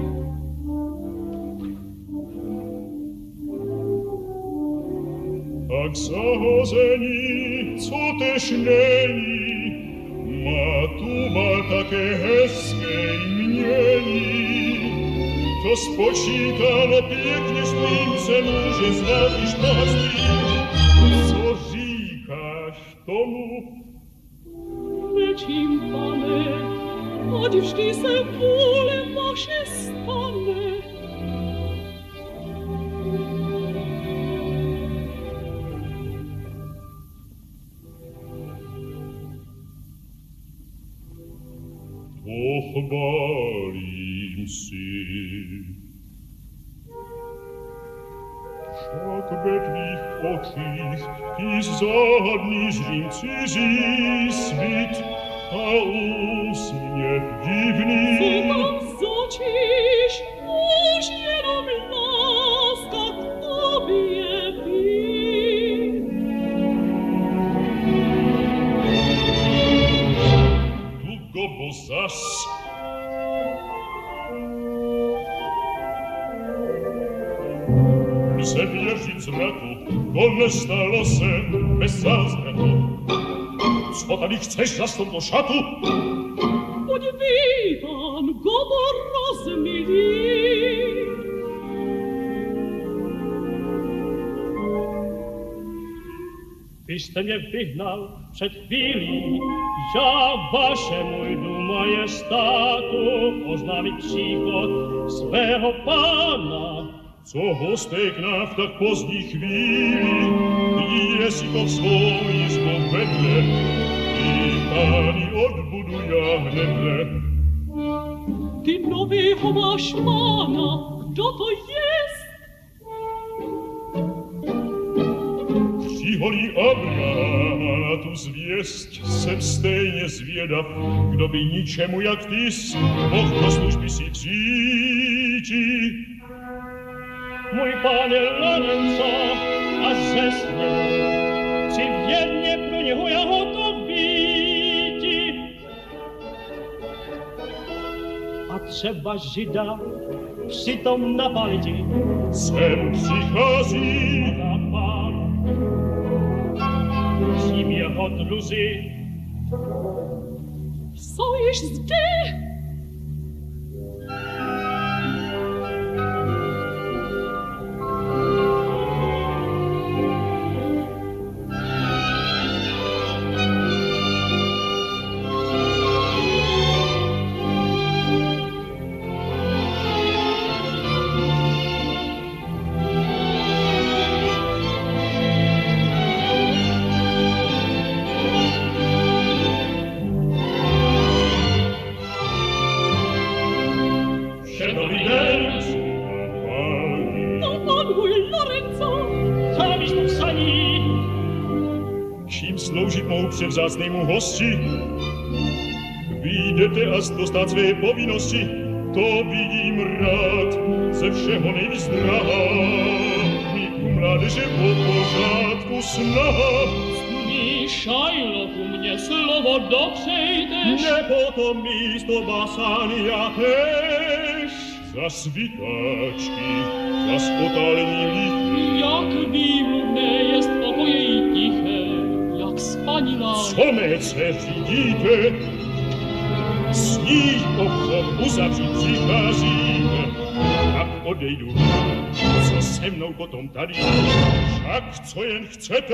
Speaker 1: Tak zahození, co tež není, má tu má také hezké jmění. To spočítalo pěkně s tvým se může znát i špatný. Co říkáš tomu?
Speaker 3: Věčím, pane, ať vždy se vůle vaše stane.
Speaker 1: Pochválím si. Však ve tvých očích ty záhadný zřím cizí svit a úsměv divný.
Speaker 3: Co tam zočíš, už jenom láska k tobě ví.
Speaker 1: Tu gobo zas lze věřit zraku, to nestalo se bez zázraku. Co tady chceš za tomto šatu?
Speaker 3: Podívám, gobo rozmilý.
Speaker 5: Vy jste mě vyhnal před chvílí, já vašemu jdu majestátu oznámit příchod svého pána.
Speaker 1: Co hostek nám v tak pozdní chvíli, Jesiko svou již povedle, i páni odbudu já hnedle.
Speaker 3: Ty novýho máš pána, kdo to jest?
Speaker 1: Přiholí Abrahama na tu zvěst, jsem stejně zvědav, kdo by ničemu jak tys mohl do služby si přijít.
Speaker 5: Můj pán je Lorenzo a zesně, při vědně pro něho já hotový. A třeba žida přitom napaliti.
Speaker 1: Sem přichází
Speaker 5: A pán, tím jeho druzy.
Speaker 3: Jsou již zde.
Speaker 1: vzácnému hosti. Vyjdete a dostat své povinnosti, to vidím rád, ze všeho nejvíc drahá mi brady się po porządku sna.
Speaker 3: Zmniejszajlo ku mnie słowo doprzej też.
Speaker 5: Nie po to mi z to basania też.
Speaker 1: Za switaczki, za spotalni lichy.
Speaker 3: Jak biblubne jest pokoje i tiche, jak spanila.
Speaker 1: Co mece widzite? Snij ochot uzawřít přicházíme. Tak odejdu, co se mnou potom tady. Však co jen chcete?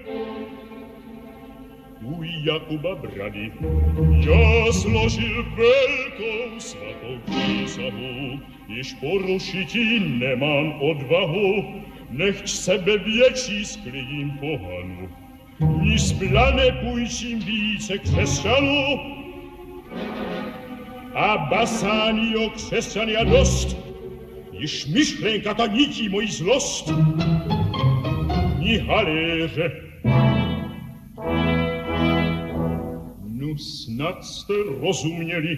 Speaker 1: U Jakuba Brady já složil velkou svatou přísahu, již porušit ji nemám odvahu, nechť sebe větší sklidím pohanu. Ni splane půjčím více křesťanů, a basání o křesťania dost, již myšlenka ta nití mojí zlost. Ni haléře, nu snad jste rozuměli.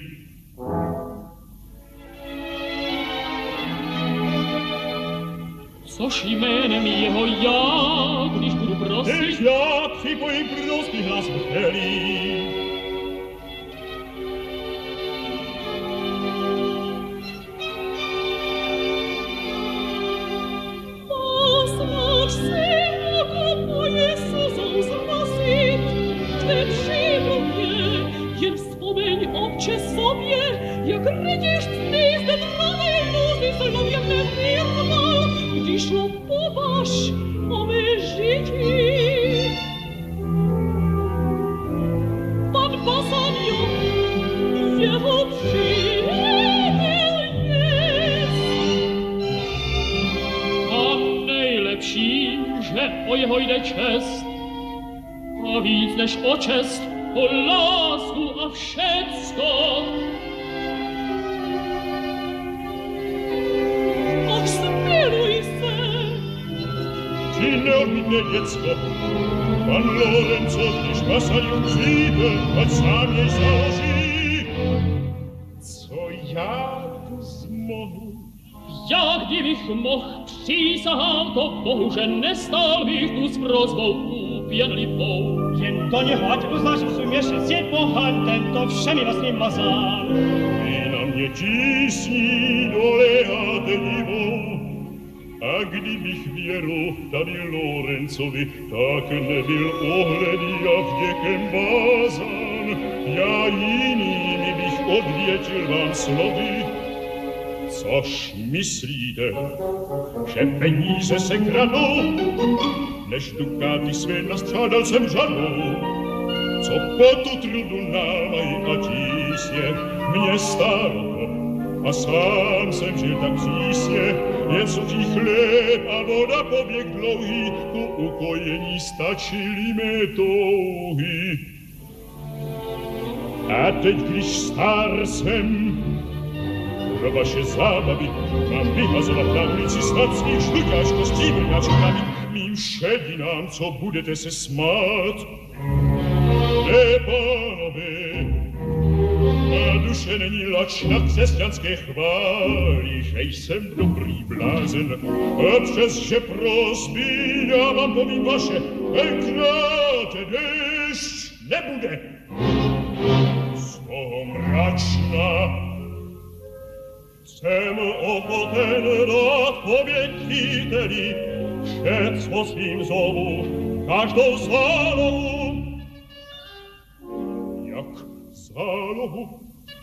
Speaker 3: Což jménem jeho já, když budu prosit.
Speaker 5: Teď já připojím prostý hlas vřelý.
Speaker 3: Obče sobie, jak rydzisz wpis ten rany luzy sobie mnie wyrwał, gdyż opowasz o my życi. Pan Basanio, jego przyjaciel jest. A nejlepší, że o jeho jde čest, a víc než o čest, o lásku a všecko. Ach, smiluj se.
Speaker 1: Ci neodmítne děcko, pan Lorenzo, když Basaniu přijde, ať sám jej založí. Co já tu zmohu?
Speaker 3: Já, kdybych mohl, přísahám to Bohu, že nestál bych tu s prosbou úpěnlivou.
Speaker 5: Jen do něho, ať uznáš v suměše svět bohan, tento všemilostný mazán.
Speaker 1: Ty na mě tísní doléháte divou. A kdybych věril tady Lorencovi, tak nebyl ohledy a vděkem bázán. Já jinými bych odvětil vám slovy. Což myslíte, že peníze se kradou, než dukáty své nastřádal jsem řadou. Co po tu trudu námají a tísně mě stálo, a sám jsem žil tak přísně, jen suchý chléb a voda pověk dlouhý, ku ukojení stačily mé touhy. A teď, když star jsem, pro vaše zábavy mám vyhazovat na ulici snad svých šlukáčkostí brňačkami, mým šedinám, co budete se smát. Pánové, má duše není lačna křesťanské chvály, že jsem dobrý blázen, a přesže prosby já vám povím vaše, tenkrát déšť nebude. Co mračna, jsem ochoten dát poběditeli, všecko svým zovu, každou zálohu. Jak zálohu?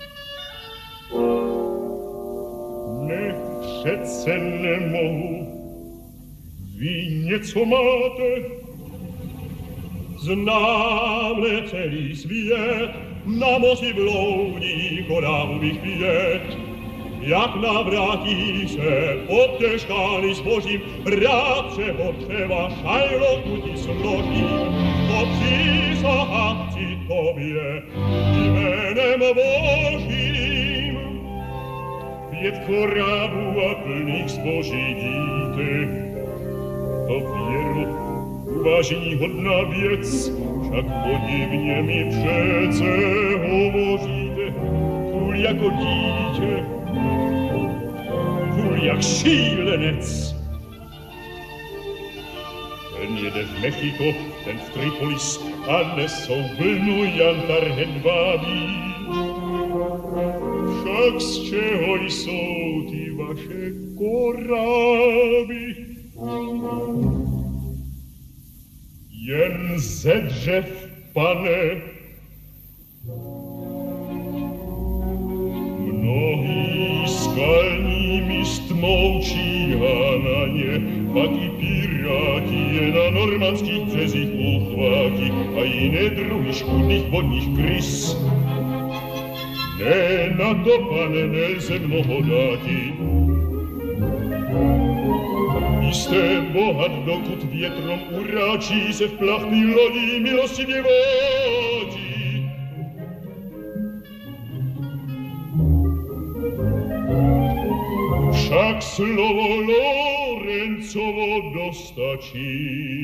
Speaker 1: Ne, přece nemohu. Vy něco máte?
Speaker 5: Znám-li celý svět, na moři bloudí korálových pět. Jak navrátí se obtěžkány zbožím, bratře potřeba šajloku ti složím, to přísahám ti tobě jménem Božím. 5 korábů a plných zboží díte, to věru uvážení hodná věc, však podivně mi přece hovoříte, kůl jako dítě, kůl jak šílenec.
Speaker 1: ten jede v Mexico, ten v Tripolis, a nesou vlnu jantar hedvábí. Však z čeho jsou ty vaše koráby? Jen ze dřev, pane. Mnohý skalní mist moučíha na ně, pak i piráti je na normandských březích uchvátí a jiné druhy škůdných vodních krys. Ne, na to, pane, nelze mnoho dáti. Jste bohat, dokud větrom uráčí se v plachty lodí milostivě vodí. Však slovo Lorencovo dostačí.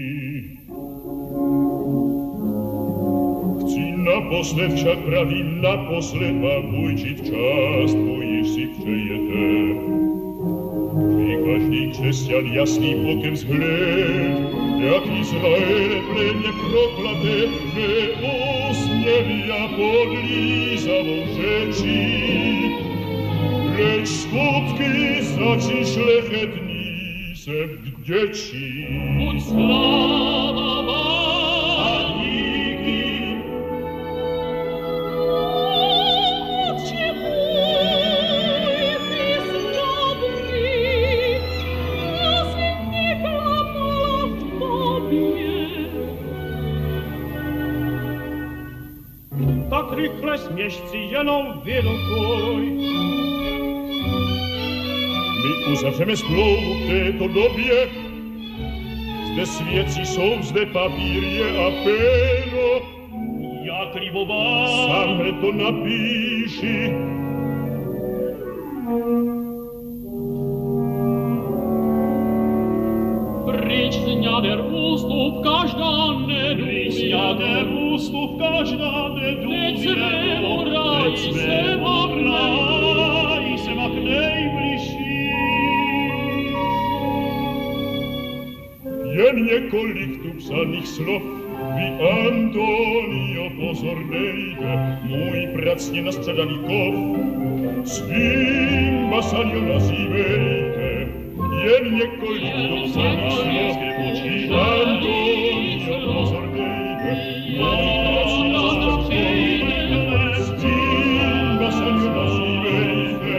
Speaker 1: Chci naposled, však pravím naposled vám půjčit část, již si přejete. I každý křesťan jasný bokem zhled, jak Izraele pléně proklaté, neusměví a podlízavou řečí. Leč skutky zači šlechetní se vděčí.
Speaker 3: Buď sláva vám
Speaker 1: a díky.
Speaker 3: Otče můj, Krist dobrý, já jsem neklamala v tobě.
Speaker 5: Tak rychle směšci jenom vědokoj.
Speaker 1: My uzavřeme smlouvu v této době. Zde svědci jsou, zde papír je a péro.
Speaker 5: Jak libová.
Speaker 1: Sám hned to napíši.
Speaker 3: Pryč dňa der ústup, každá nedůvěra.
Speaker 5: Pryč dňa der ústup, každá nedůvěra.
Speaker 3: Teď svému ráji se mak
Speaker 5: nejbližší.
Speaker 1: Jen několik tu psaných slov, vy Antonio pozor dejte, můj pracně nastřadaný kov, svým basanio nazývejte. Jen několik tu psaných slov, vy Antonio pozor dejte, můj pracně nastřadaný kov, svým basanio nazývejte.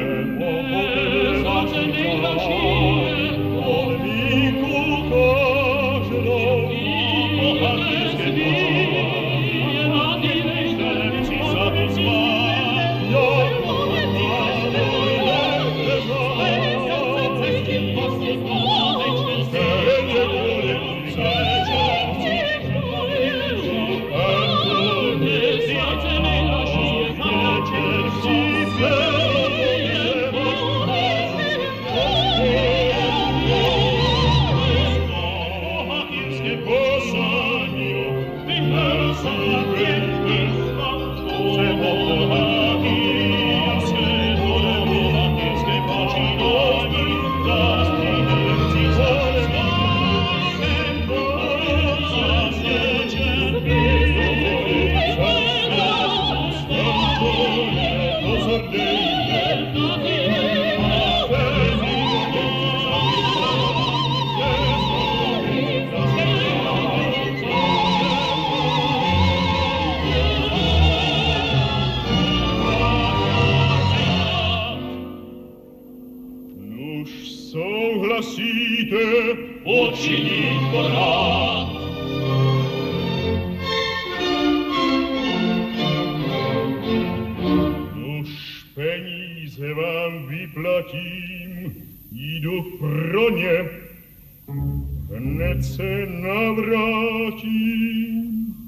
Speaker 3: Učinit to rád.
Speaker 1: Nuž peníze vám vyplatím, jdu pro ně, hned se navrátím.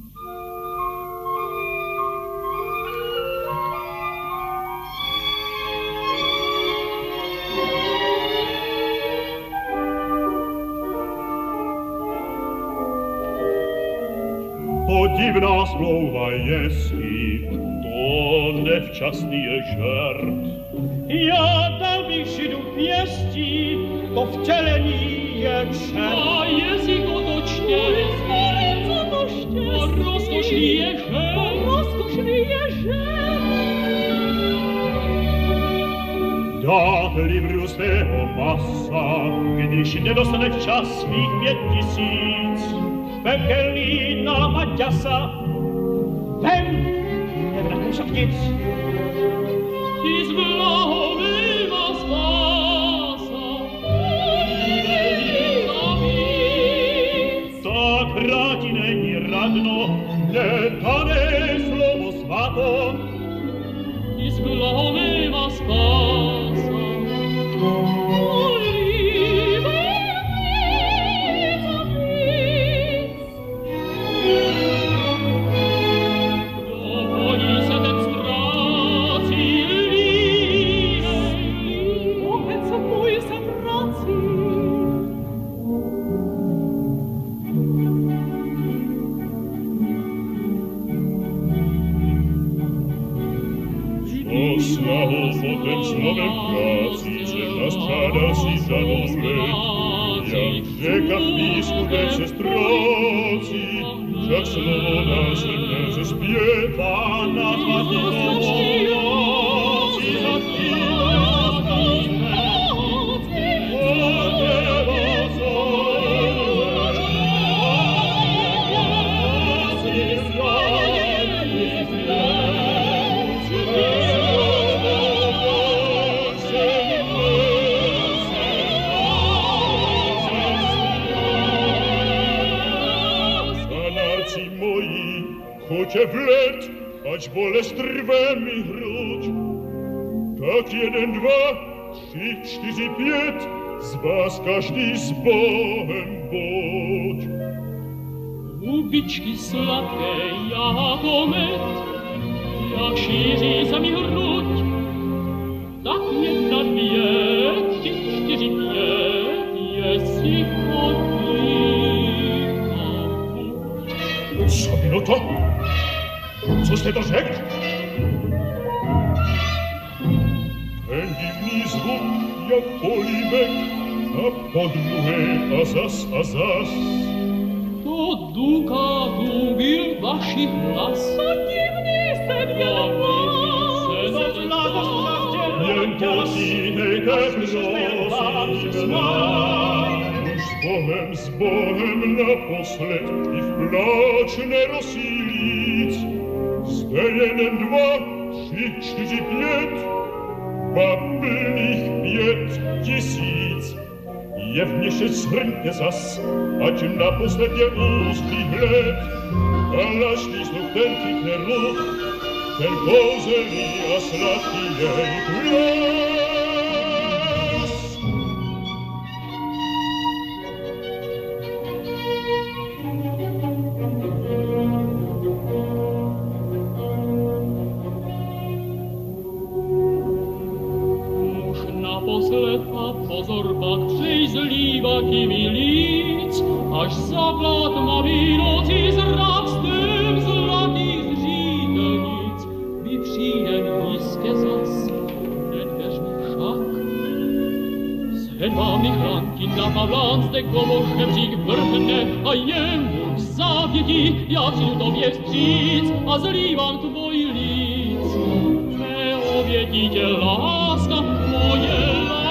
Speaker 1: Podivná smlouva jestli, to nevčasný je žert.
Speaker 5: Já dal bych Židu pěstí, to vtělení pierwsze.
Speaker 3: A język otocznie, a rozkosz lieże,
Speaker 5: Dat livru svého masa, když nedostane včas svých 5000, pekelný námaďasa, vem, nevratím však nic.
Speaker 3: Ty z blahovýma spása,
Speaker 5: Tak rádi není radno, nedané slovo svato.
Speaker 3: ty z blahovýma spása.
Speaker 1: Snahou potem slovem práci, že ta stráda si zanúleť. Jak řeka v písku ten se ztrácí, však slovo nás lepne se zpěvá na zlatý pomoci, za tím zpívne. Choďte vlet, ať bolest rve mi hruď. Tak 1, 2, 3, 4, 5, z vás každý s Bohem buď.
Speaker 3: Hubičky sladké jako med, jak šíří se mi hruď. Tak 1, 2, 3, 4, 5, jestli chodíka buď.
Speaker 1: Sabinoto? Co jste to řekl? Ten divný zvuk, jak polívek, a podruhé a zas a zas.
Speaker 3: To dukátu byl vaši hlas. To divný se měl hlas.
Speaker 5: To zlato
Speaker 1: Jen posídejte, prosím nás. Už s Bohem naposled i v pláč nerozsílíc. Zde 1, 2, 3, 4, 5, paplných 5000. Jevněže zhrňte zas, ať naposled je úzký hled. A naštísnu ten chytne ruch, ten kouzelný a sladký jej hlas.
Speaker 3: Pozor pak přijzlíva kými líc, až zablad tmavý noci zrak s tým zlatých zřítelnic. Vy přijde jistě zas, nedvěř mi však. Zhedá mi chránky na pavlán, zde komož nebřík vrhne a jemu v zápětí já přijdu tobě vstříc a zlívám tvoj líc. Mé obětí tě láska, moje láska.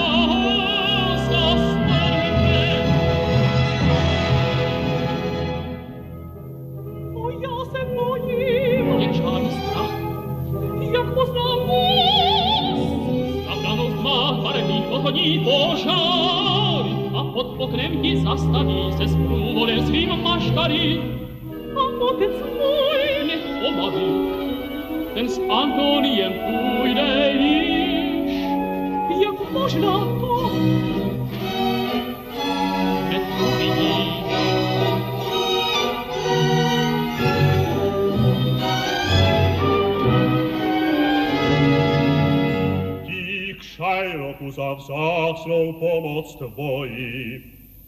Speaker 3: Pochodí požáry a pod oknem ti zastaví se s průvodem svým maškary. A otec můj nech obaví, ten s Antoniem půjde již. Jak možná to neuvidíš?
Speaker 1: Šajloku za vzácnou pomoc tvoji.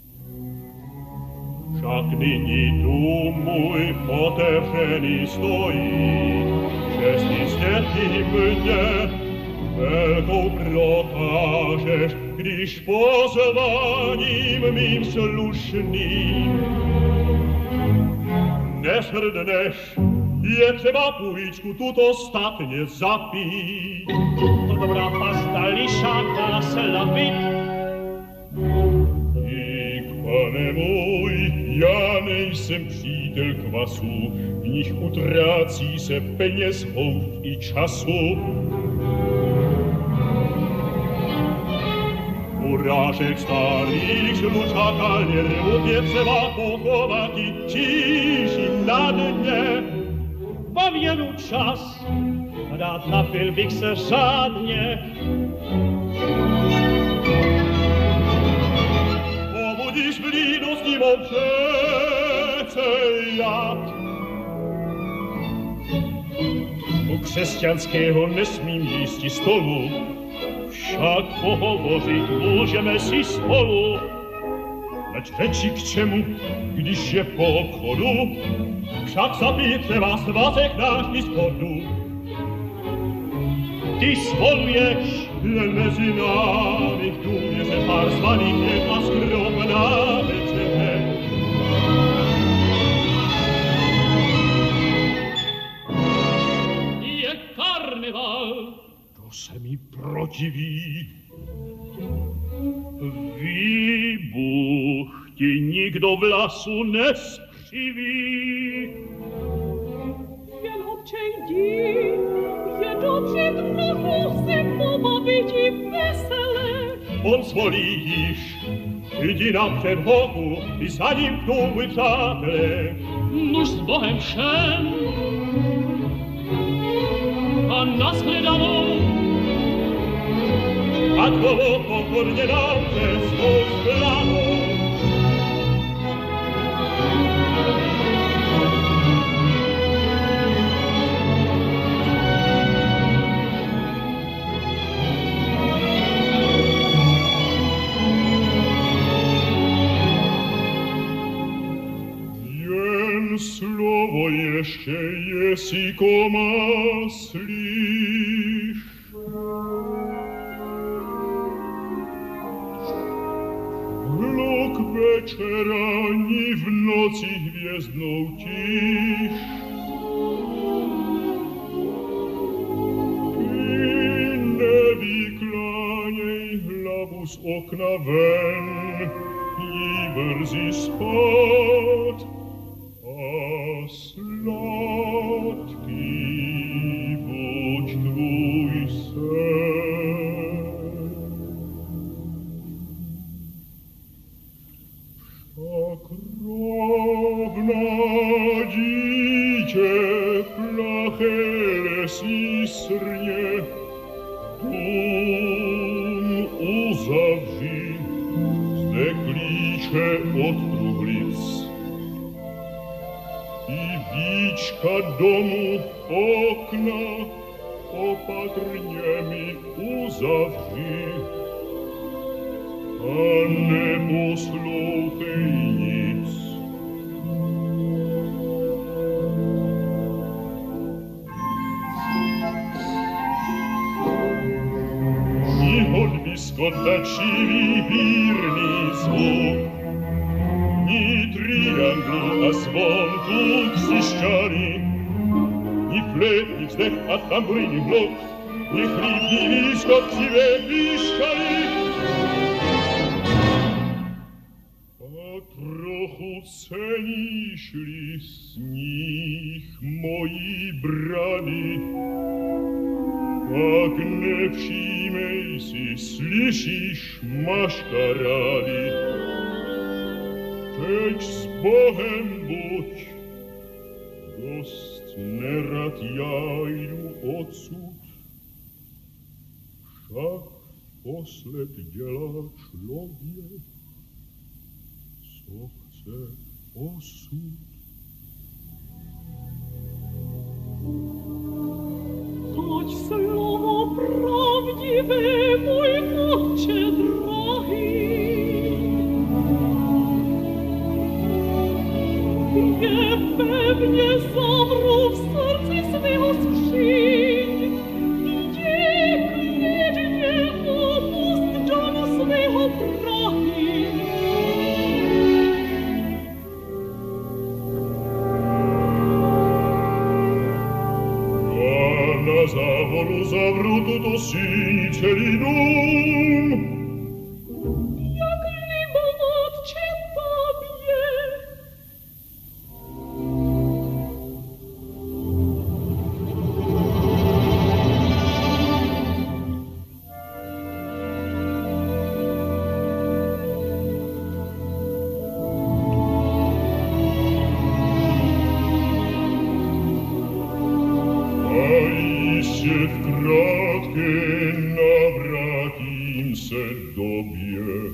Speaker 1: Však nyní tu můj otevřený stojí, že si stětí mě Wielką prokażesz, gdyż pozwaniem mym słusznym. Neszrdnesz, je trzeba pójść, tu to ostatnie zapić.
Speaker 5: To dobra pasta liszaka slawit.
Speaker 1: I Panie mój, ja nejsem přítel kvasu, v nich utrácí se peněz, houf i času. Urážek starých žlučáka nervů je třeba pochovat i číši na dně.
Speaker 5: Pověru čas, rád napil bych se řádně.
Speaker 1: Pobudíš blídností mou přece jad. U křesťanského nesmím jísti stolu, však pohovořit můžeme si spolu. Leč řeči k čemu, když je po obchodu, však zapít třeba svazek náš i shodu. Ty svoluješ jen mezi námi, v důmě se pár zvaných je a skromná večeře.
Speaker 3: Je karneval.
Speaker 1: To se mi protiví. Výbuch ti nikdo vlasu neskřiví.
Speaker 3: Jen občej jdi, je dobře trochu se pobavit i veselé.
Speaker 1: On svolí již, jdi napřed hoku, i za ním k tomu přátelé.
Speaker 3: Nuž s Bohem všem a nashledanou.
Speaker 1: A tvou pokorně dám svou splanou. Jen slovo ještě jesíko myslíš. Hluk večera ni v noci hvězdnou tíš. Ty nevykláněj hlavu z okna ven, jí brzy spát a sladký buď tvůj sen. Však rovná dítě plaché lesní srně dům uzavří, zde klíče od truhlic. I víčka domu okna opatrně mi uzavří. A neposlouchej nic. Ni hudby skotačivý vírný zvuk, ni trianglu a zvonku křišťany, ni flétní vzdech a tamburini hluk, ni chrípní výskok křivé píšťany. Trochu ceníš-li sníh mojí brady, pak nevšímej si, slyšíš maškarády. Teď s Bohem buď, dost nerad já jdu odsud, však posled dělá člověk. Co chce osud?
Speaker 3: Toť slovo pravdivé, můj otče drahý. Je pevně zavřu v srdci svého skříň, kde
Speaker 1: Volusa brututo sincelinum.
Speaker 3: Jak libovat cię tobie.
Speaker 1: Krótkie nawratim se dobie.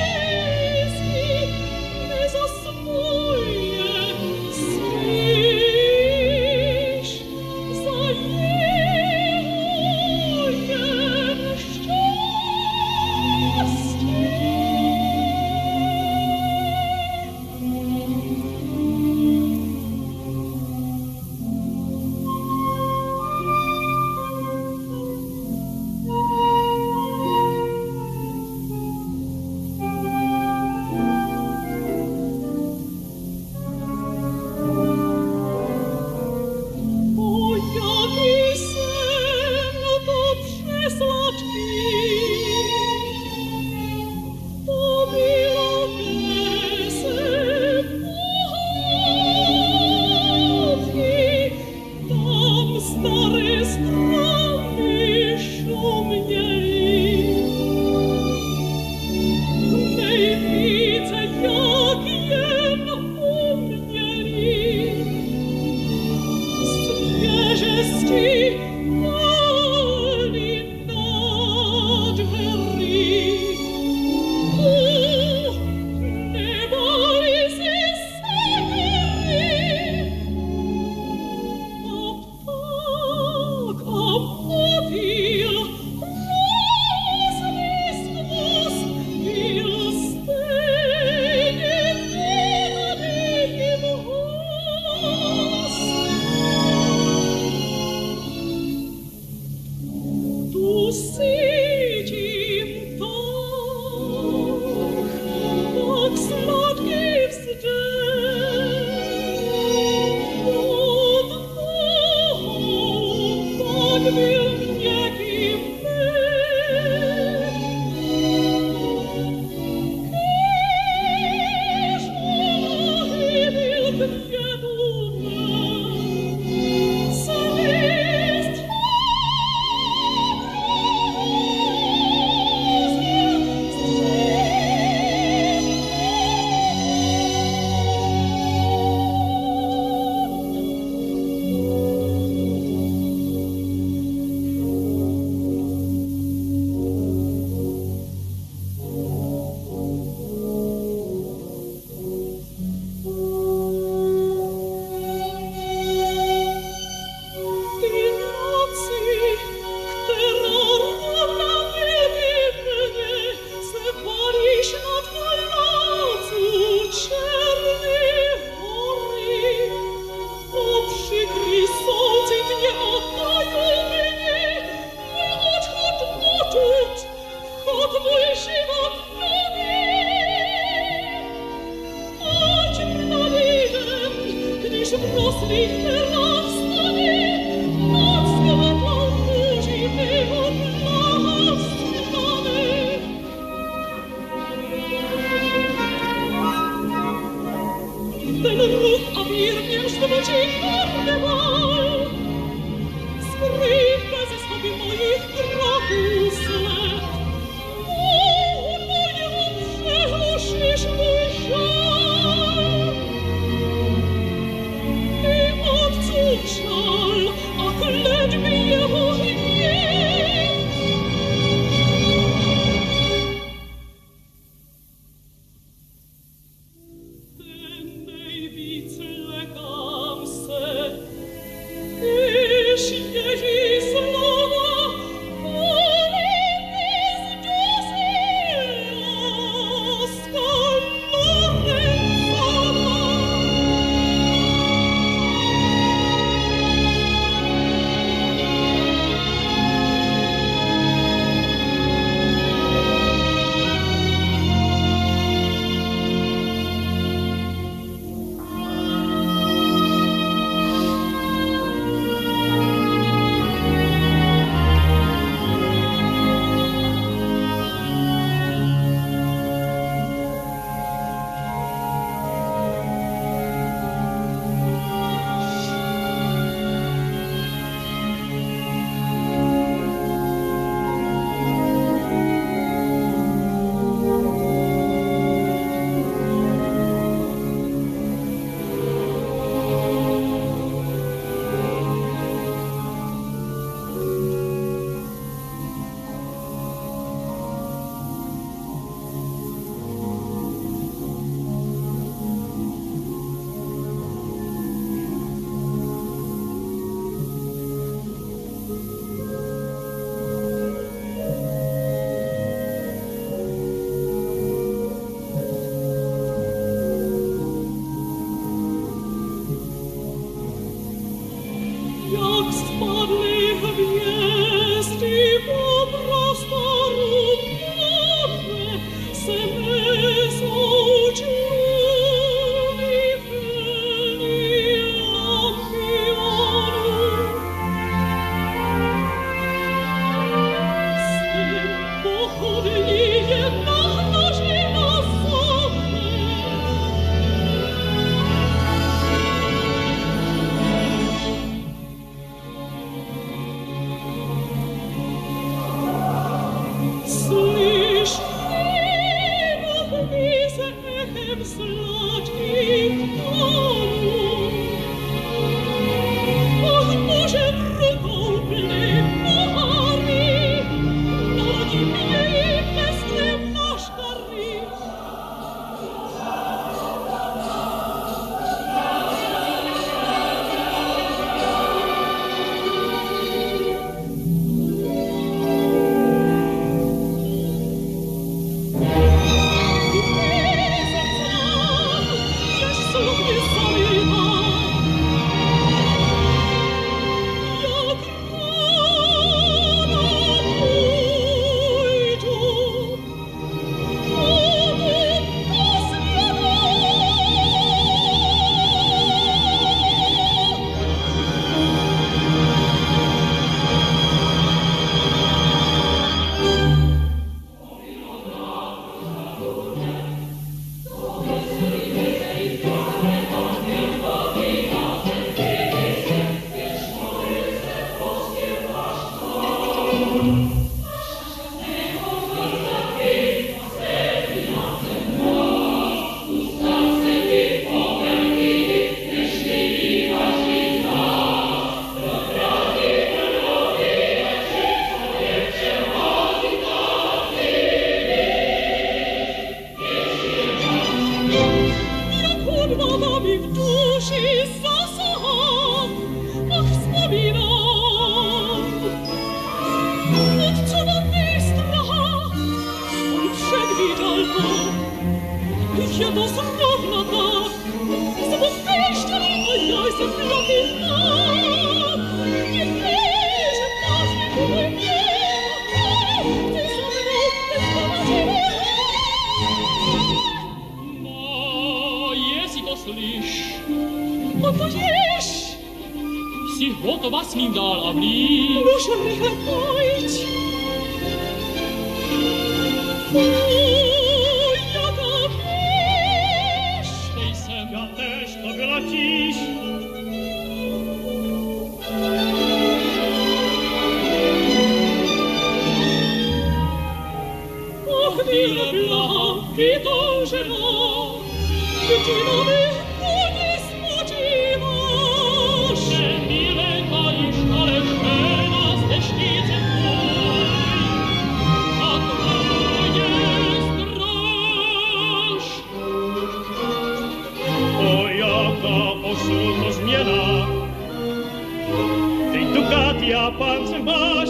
Speaker 3: See Odpověš! Jsi hotová, smím dál a blíž. Můžu rychle pojď. Jaká víš? Nejsem.
Speaker 5: Já tež, to byla tíž.
Speaker 3: Chvíle blaha, vytoužená, kdy na mých chodí spočíváš. Nemilekajíš, ale žena z deštnice tvůj, a tvoje zdráž.
Speaker 5: O, jaká osudu změna. Ty dukát já pánce máš.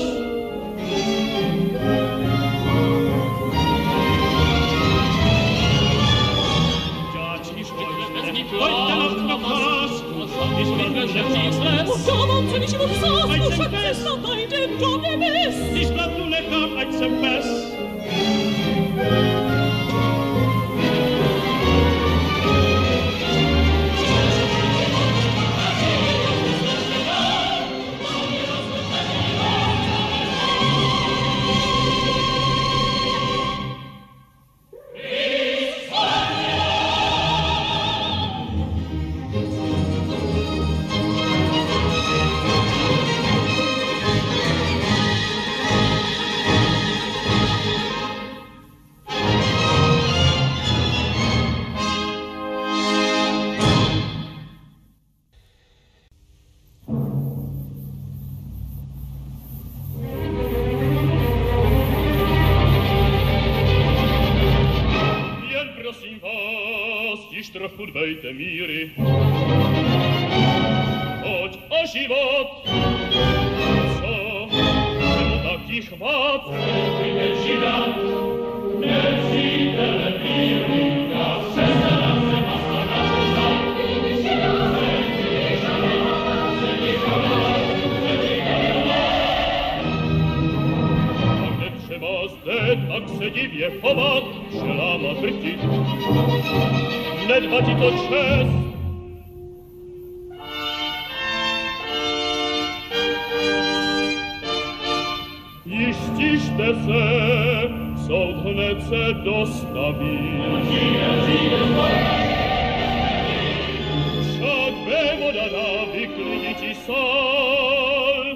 Speaker 3: Udávám celý život v zásku, však cesta najde do nebes.
Speaker 5: Když zlatnu nechám, ať jsem pes.
Speaker 1: trochu dbejte míry. Hoď o život, co mu taký chvát. Žida, nepřítele míry, já přestala se masa nařezat. Třeba zde tak se divě chovat, že láma drtit. Nedba ti to čest. Již stište se, soud hned se dostaví. Však vévoda dá vyklidit i sál.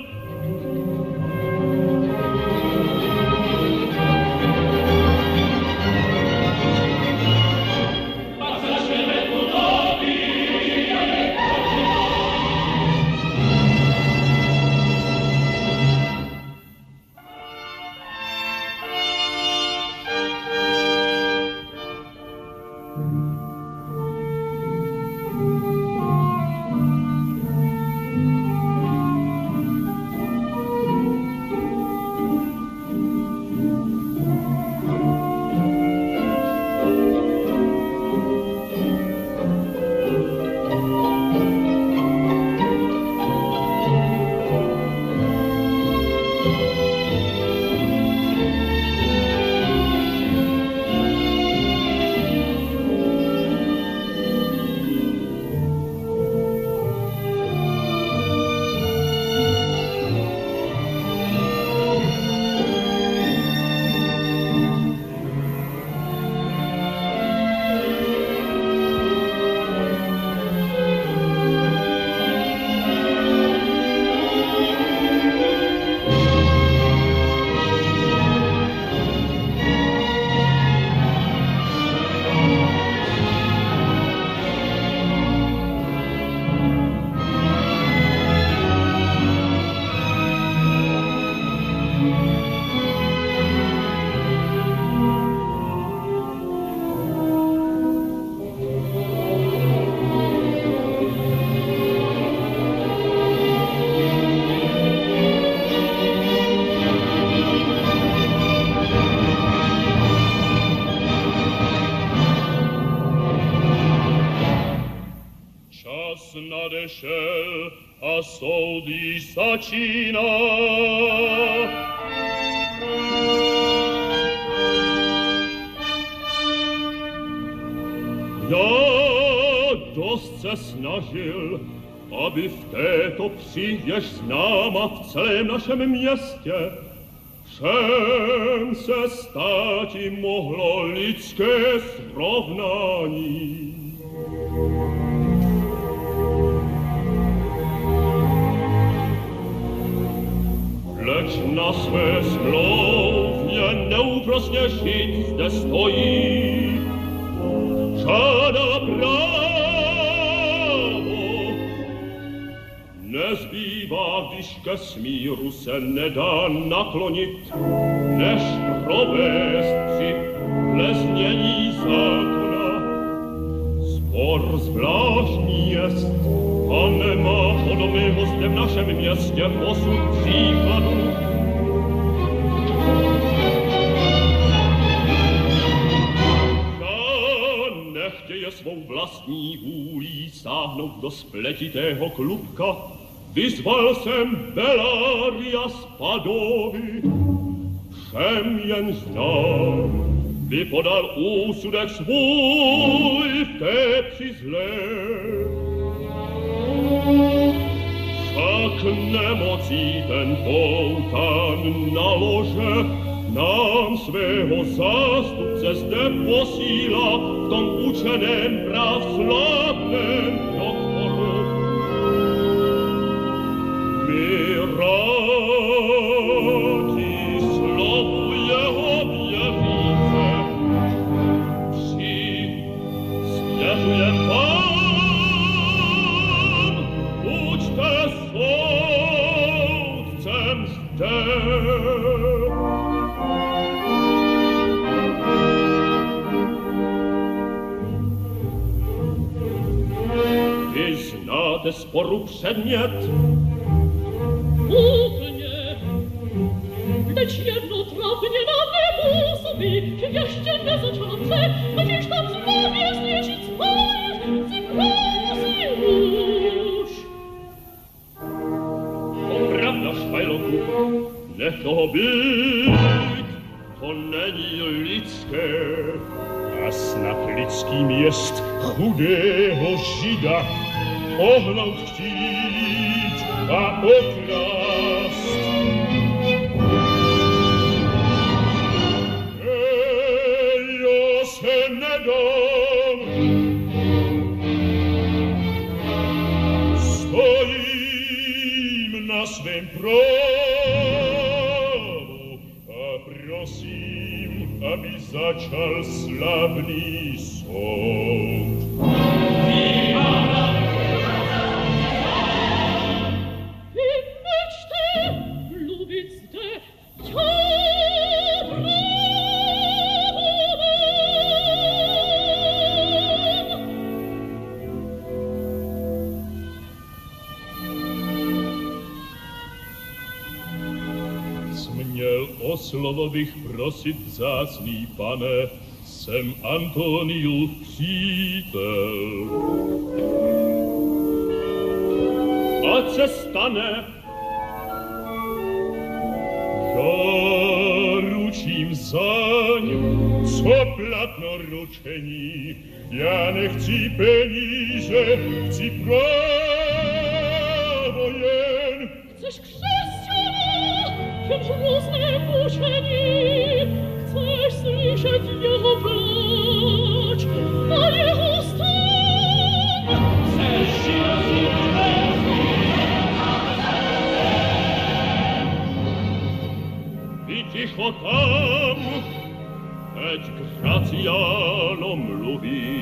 Speaker 1: Nadešel a soud již začíná. Já dost se snažil, aby v této přívěž známa v celém našem městě všem se státi mohlo lidské srovnání. Leč na své smlouvě neúprosně žít zde stojí, žádá právo. Nezbývá, když ke smíru se nedá naklonit, než provést při leznění zákona. Spor zvláštní jest a nemá podobného zde v našem městě posud příkladu. Nechtěje svou vlastní vůlí sáhnout do spletitého klubka, vyzval jsem Bellaria z Padovy. Všem jen znám, vypodal úsudek svůj v té přizlé. Však nemocí ten poutan na lože nám svého zástupce zde posílá v tom učeném pravoslavném doktoru. My rádi slovu jeho věříce svěřujem vám, buďte soudcem zde. Znáte sporu předmět?
Speaker 3: Úplně. Leč jedno trapně nám nepůsobí, že ještě nezačal se, totiž tam zbaví zničit svoje, si prosí už.
Speaker 1: To pravda, Švajloku, nech toho být, to není lidské. A snad lidským jest chudého žida ohnout chtít a okrást. Já se nedám, stojím na svém právu a prosím, aby začal slavný soud. O slovo bych prosit, vzácný pane, jsem Antoniův přítel. Ať se stane, já ručím zaň, co platno ručení. Já nechci peníze, chci právo jen.
Speaker 3: Chceš křesťana, jen různé mučení, chceš slyšet jeho pláč a jeho stán. Chceš žít
Speaker 1: Vy ticho tam, ať Graciano mluví.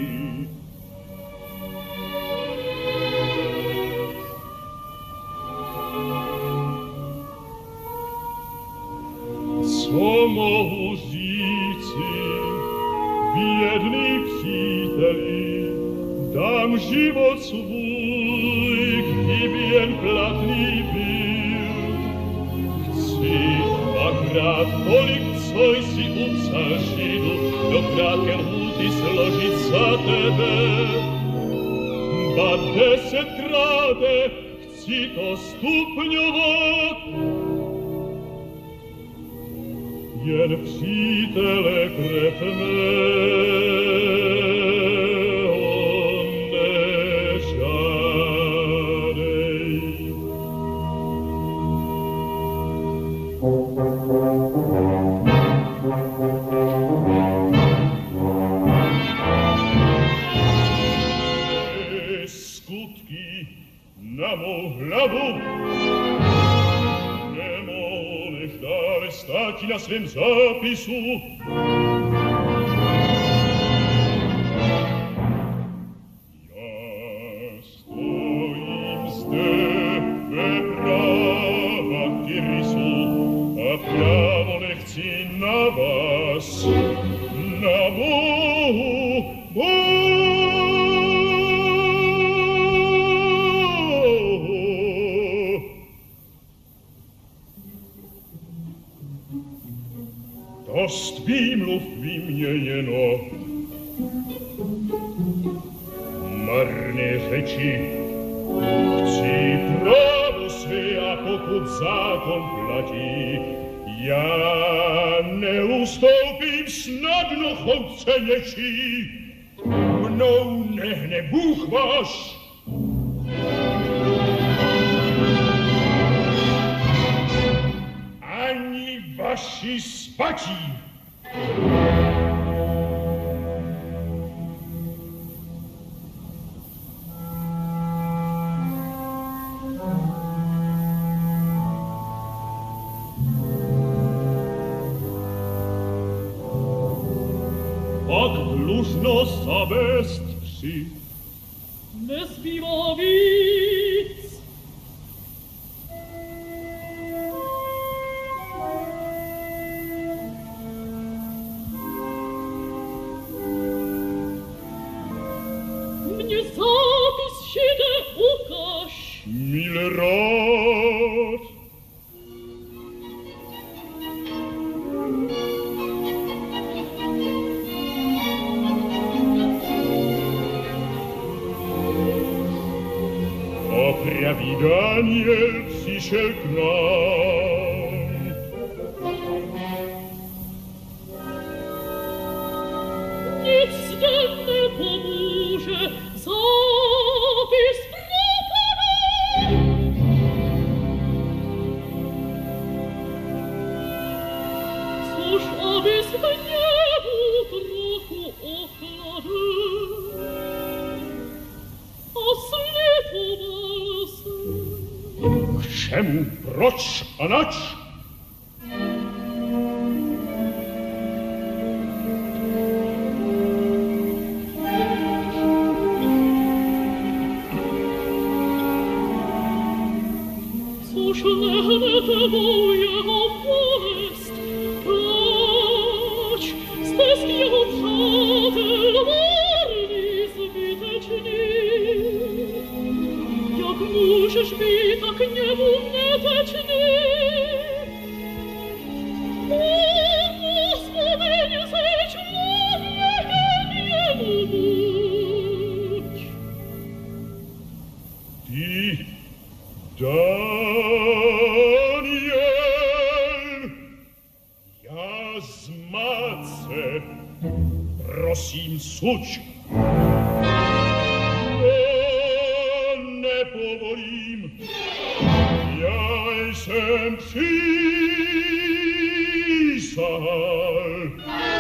Speaker 1: Co mohu říci, bědný příteli, dám život svůj, kdyby jen platný byl. Chci dvakrát tolik, co jsi upsal Židu, do krátké lhůty složit za tebe. Ba 10krát chci to stupňovat, jen přítele krev mého sutki na mou hlavu. Nemo nech dále státi na svém zápisu. Ja stojím zde ve práva Tyrisu a právo nechci na vás, na Bohu, dost výmluv vyměněno, marné řeči, chci právo své a pokud zákon platí, já neustoupím snadno chodce něčí, mnou nehne Bůh váš. Ani vaši svatí.
Speaker 2: Pak dlužno zavést vsi.
Speaker 3: Nezbývá víc. Mně zápis žide ukaž.
Speaker 1: Mile rád. A pravý Daniel přišel k nám.
Speaker 3: Nic zde nepomůže, zápis propadá. Což abys hněvu trochu ochladl a slitoval se.
Speaker 1: K čemu, proč a nač?
Speaker 3: Což nehne tebou jeho bolest, proč jste s jeho přátel marný zbytečný? Jak můžeš být tak němu netečný? Hospodin se člověkem jemu buď.
Speaker 1: Ty, Daniel, já zmáce, prosím suď. Nepovolím, já jsem přísahal.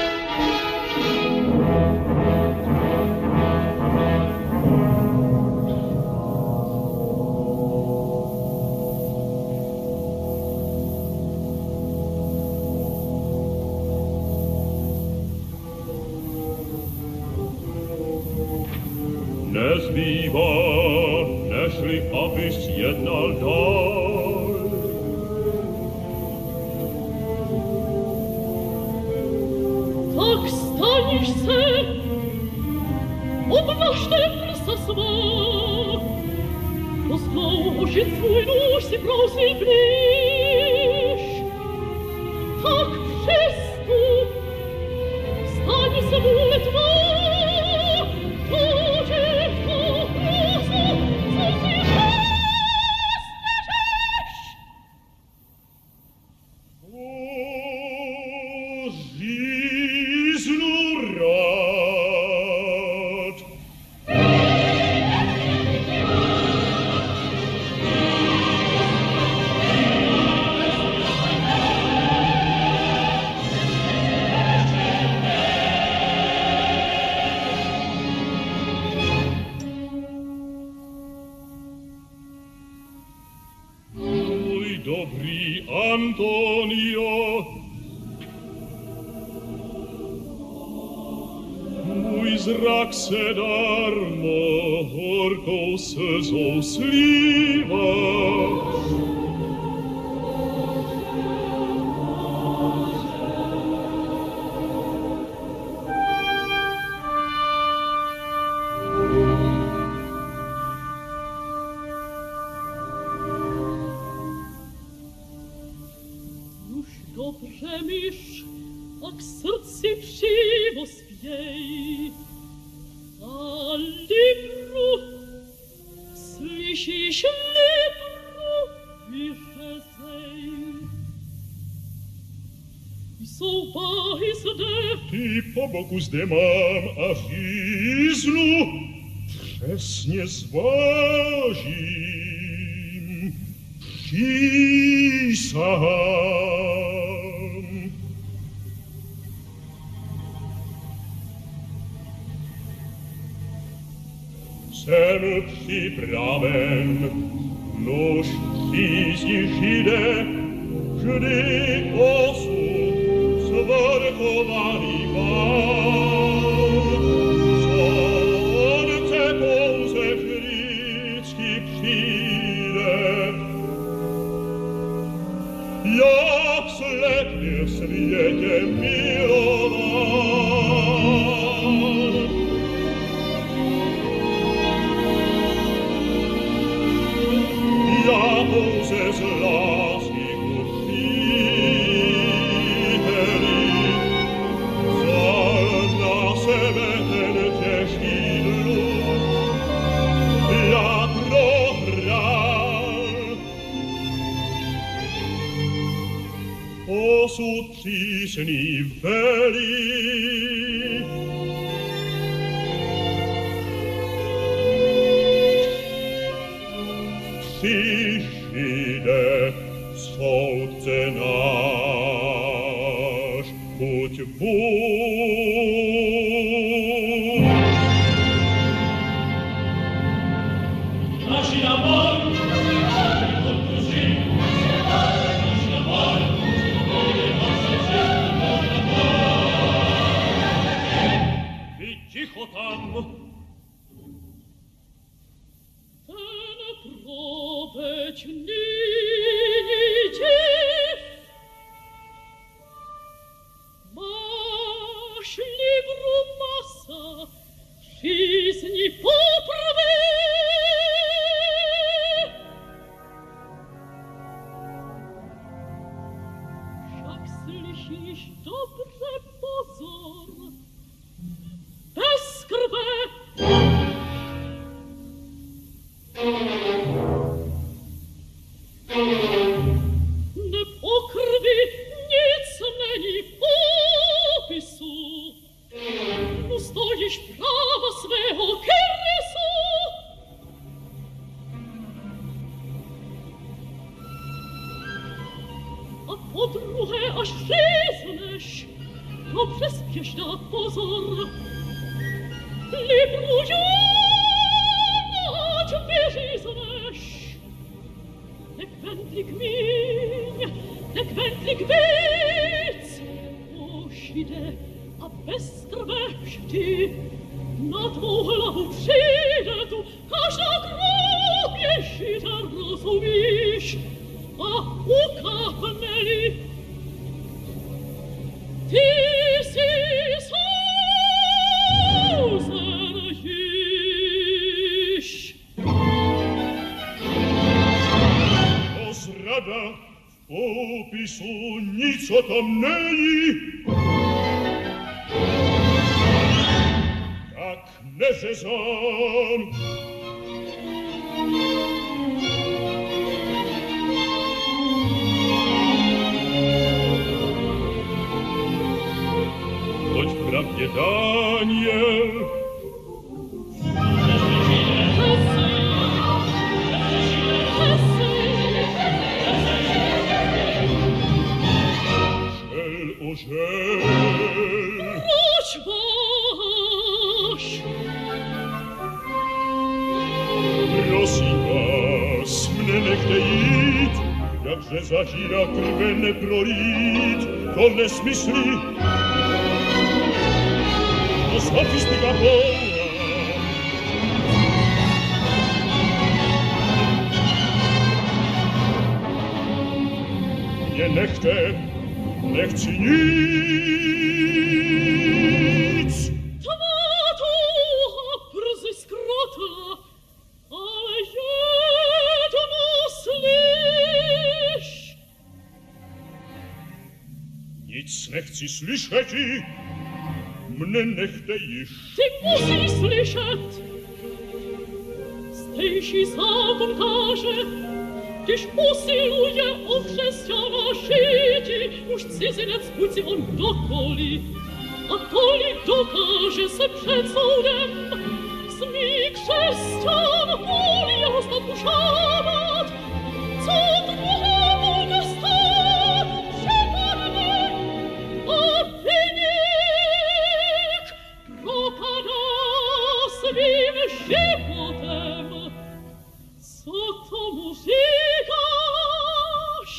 Speaker 1: Nezbývá, nežli abys jednal dál.
Speaker 3: Tak staniš se, obnažte prsa svá, rozkloužit svůj nůž si prosím blíž. Tak přistup, staň se vůle tvá,
Speaker 1: Dobry Antonio, mój zrak se darmo horką slzou slíva.
Speaker 3: Dobrze miś, tak srdci przywo spiej, a libru, słyszysz libru, wyrzezej. I są bajzde,
Speaker 1: Ty po boku zdemam, a wiznu przesnie zważim. Přísahám. Jsem připraven, nož přístíš jde, vždy osud svrchovaný pán. Slunce pouze vždycky přijde, jak sled je v světě milován. Já pouze z lásky ku příteli vzal na sebe ten těžký dluh. Já prohrál, osud přísný velí. Přijde soudce náš, buď Bůh.
Speaker 3: Naši na boj, podkuří, naši na boj, vy ticho tam. Ten probeď nyní dziw, masz libru masa, жизни poprawy. Však slyšíš dobře pozor, bez krve. Neb o krvi nic není v popisu, ustojíš práva svého krysu. A podruhé, až řízneš, dobře spěš dát pozor. Libru ať vyřízneš. Nekventlik míň, nekventlik víc, už jde a bez krve vždy na tvou hlavu přijde tu každá krok ježíte, rozumíš, a ukápne-li ty jsi souzen již.
Speaker 1: Zrada v popisu nic o tom není. Tak neřezám. Toť v pravdě Daniel
Speaker 3: Proč váš?
Speaker 1: Prosím vás, mne nechte jít, jakże zahira krvene prorit, konnes mysli, to sofistika polna. Nie nechci nic.
Speaker 3: Tamato, brzy skrota, ale jedno slyš.
Speaker 1: Nic nechci slyšet, mne nechte již.
Speaker 3: Ty musíš slyšet. Stejší zákon káže, když usiluje o křesťana žiti, už cizinec buď si on dokoli, a kolik dokáže se před soudem, smí křesťan kvůli jeho statku žádat, co druhému dostat, přepadne a viník propadá svým životem. Co tomu říkáš?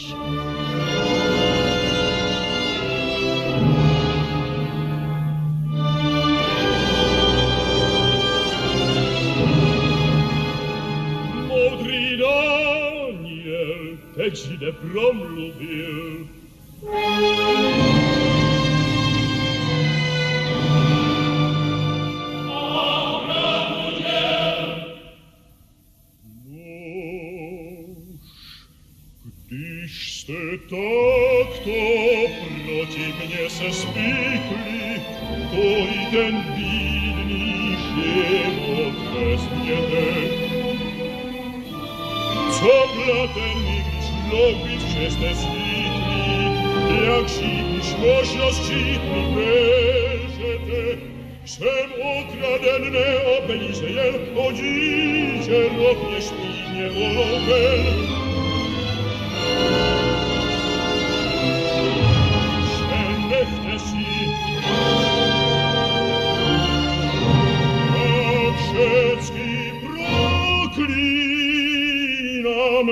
Speaker 1: Moudrý Daniel teď zde promluvil. Když jste takto proti mně se spikli, to i ten bídný život vezměte. Co platen mi vyšloubit, že jste zvykli, jak žít už možnost žít mi vežete. Jsem okraden ne o peníze jen, o dítě rovněž pídně oloven. Nechte si a všetky proklínam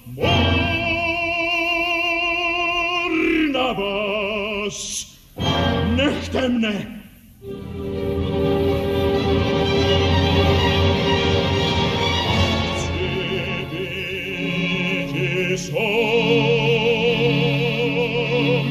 Speaker 1: na vás. Nechte mne. Chci být sám.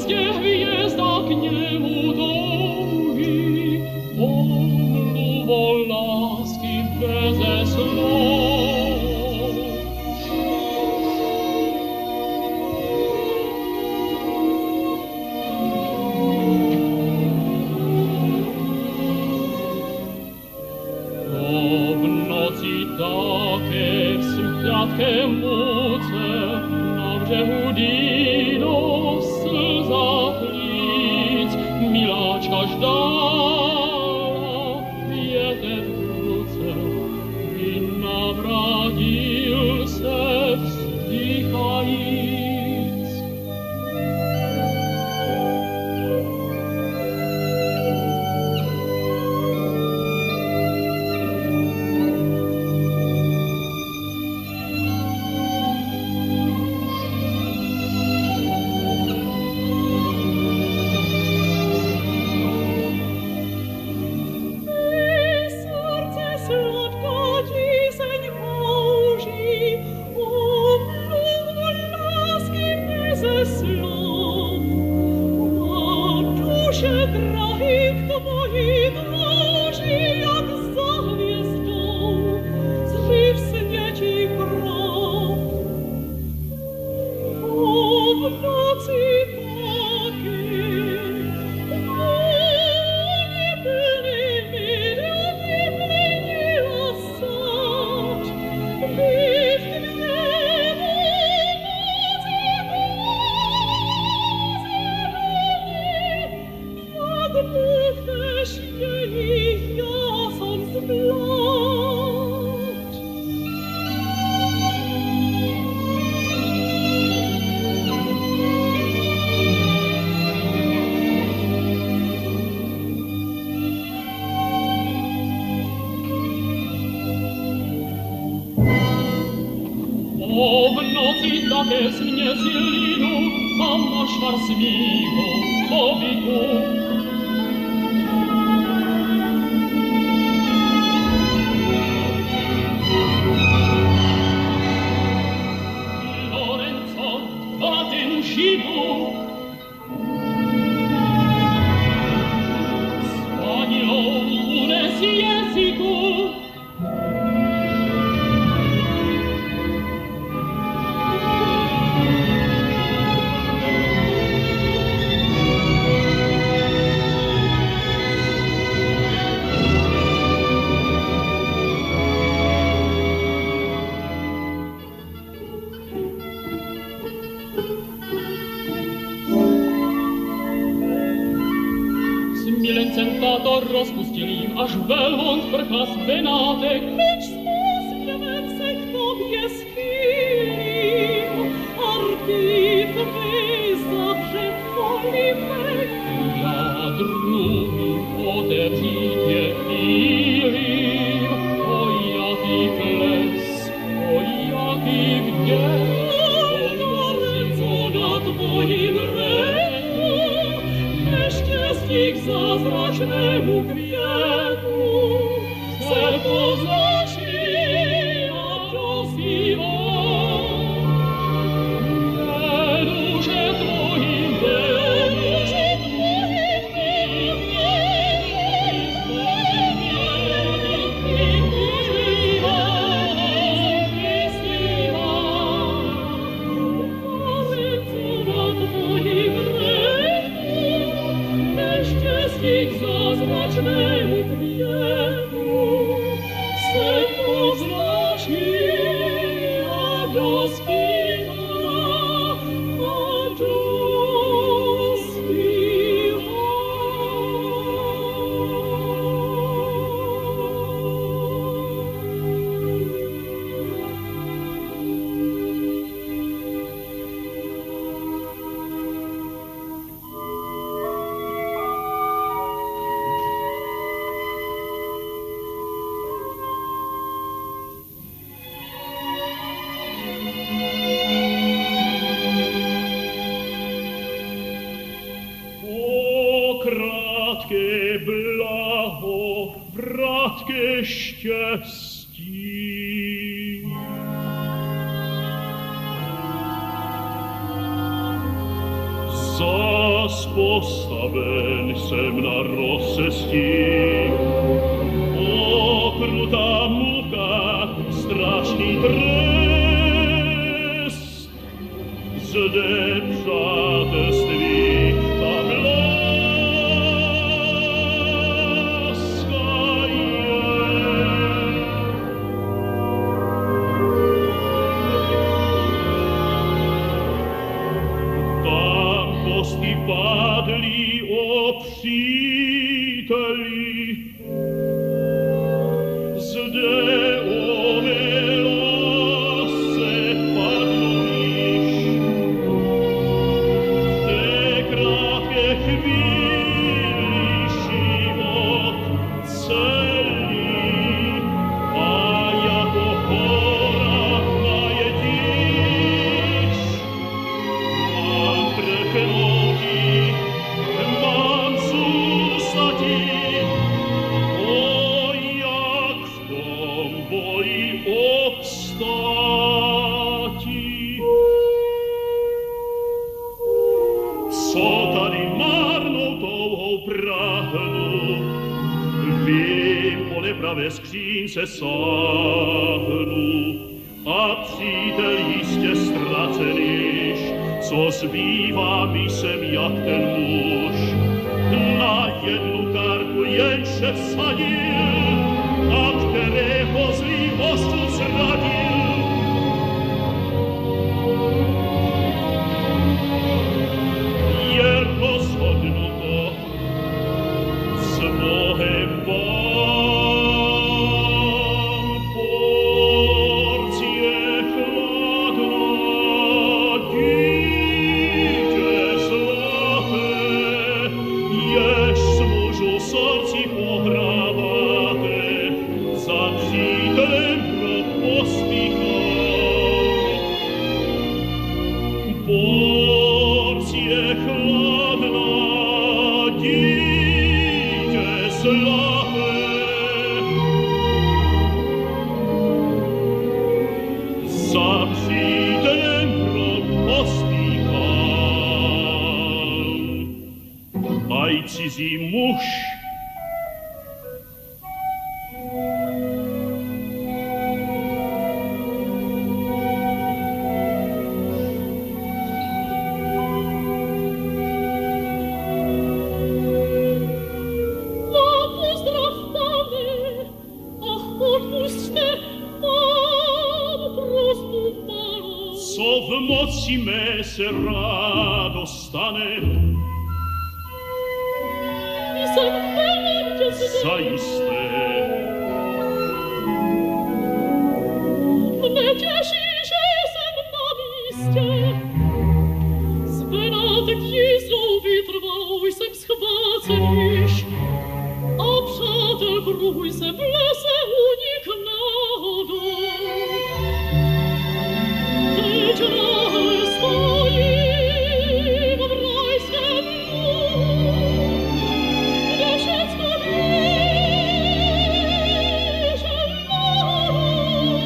Speaker 3: Polskie hwiezda k niemu dąży, pomluwo laski beze slov. O w nocy takie wsupratke muce na brzegu Dino w slzach lic milaczka żdala wietę wrócę i nawradził se wzdychając. O w nocy takie mnie zjeliną, a masz farsmigo, pobitu. Lorenzo, vate uscito. Spagnolo, une siesico. Milencentator rozpustil im, aż welmont prchas benatek. Lecz spostrzegłem se k tobie schylił, arbitry zawsze poliwek. Ja drugi odewzicie chwilił, o jaki kles, o jaki wdzięk, o Lorenzo na twoim ręku. Nieszczęsnik zazracznemu gwieku se poznaczy, a prosiło. Dusze twoim zazracznemu gwieku se poznaczy, a dospiwa, a dospiwa. Kratkie blaho, bratkie szczęści. Za
Speaker 1: raz postaven jsem na rozcestí. Okrutá muka, strašný trest, zde přátelství tam láska je. Tam kosti padli o příteli, zde o mé lásce padlo již. V té krátké chvíli život celý a jako hora najedíš. Mám prknouti, mám zůstati, obstáti. Co tady marnou touhou prahnu, vím, po nepravé skřínce sáhnu, a přítel jistě ztraceníš, co zbývá mi sem jak ten muž. Na jednu kartu jenže vsadil, a kterého zlý osud zradil. Je rozhodnuto s Bohem vám, porcie chladná, dítě zlaté, jež mužu srdci pohráváte, za přítelem pro pospíchal. Porcie chladná, dítě zlaté, za přítelem pro pospíchal. Aj cizí muž v moci mé se rádo stane. Zajisté.
Speaker 3: Mne těší, že jsem na místě. Z benátky zlou vytrvalou jsem schváceníš. A přátel kruhuj se v lese unik náhodou. Teď náhle stojím v rajském dnu, kde všecko běže náhodou.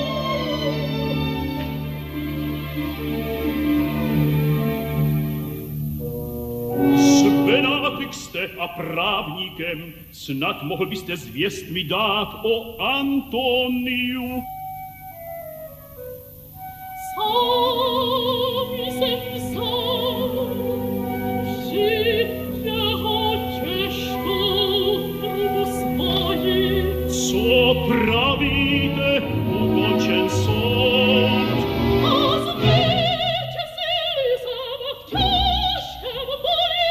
Speaker 1: Benátek jste a právníkem, snad mohl byste zvěst mi dát o Antoniu.
Speaker 3: Sami jsem psal, žitě ho těžkou frubu svoji.
Speaker 1: Co pravíte, ukončen soud.
Speaker 3: A zvítězili jsem v těžkém boji.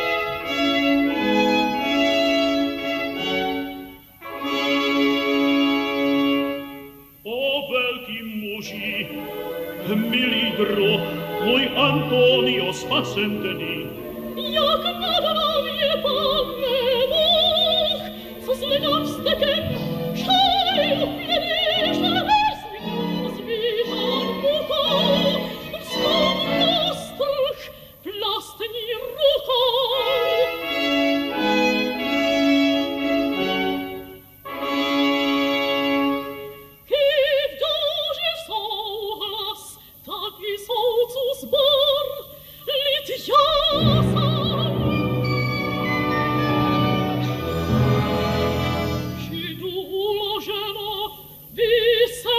Speaker 1: O velký muži, milý druh, můj Antonio spasentený.
Speaker 3: Jak nad námi je Pane Bůh, co zlidám vztekem šajl pěniště vesmí a zvíhan mukou, vzkoup roztrh vlastní rukou. I v duši souhlas, tak i soudcu zbor, lid jasa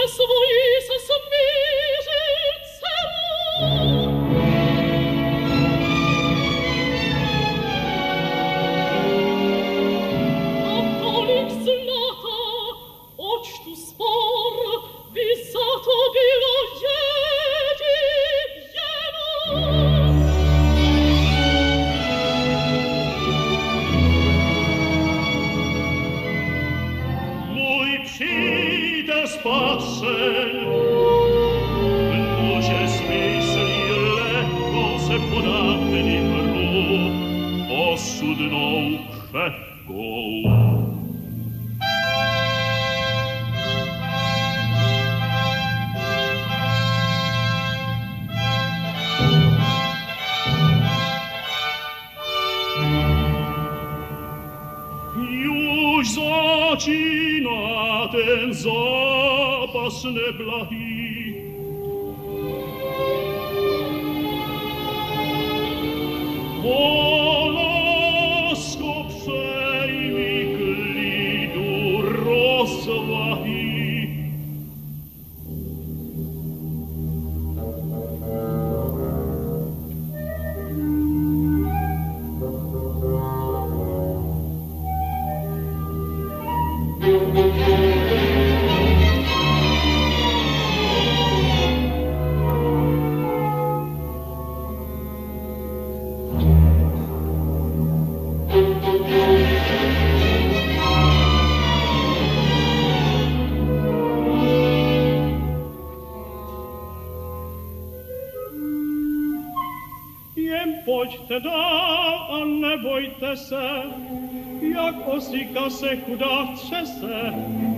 Speaker 5: Pojďte dál a nebojte se, jak osika se chudák třese.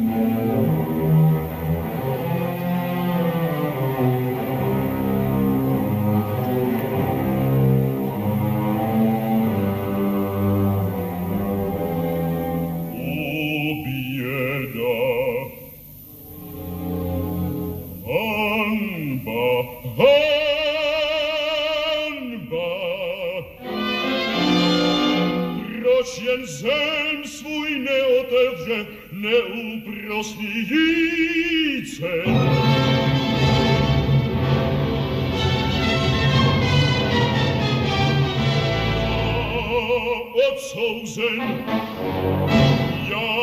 Speaker 1: Zem svůj neotevře, neúprosný jíce. Odsouzen, já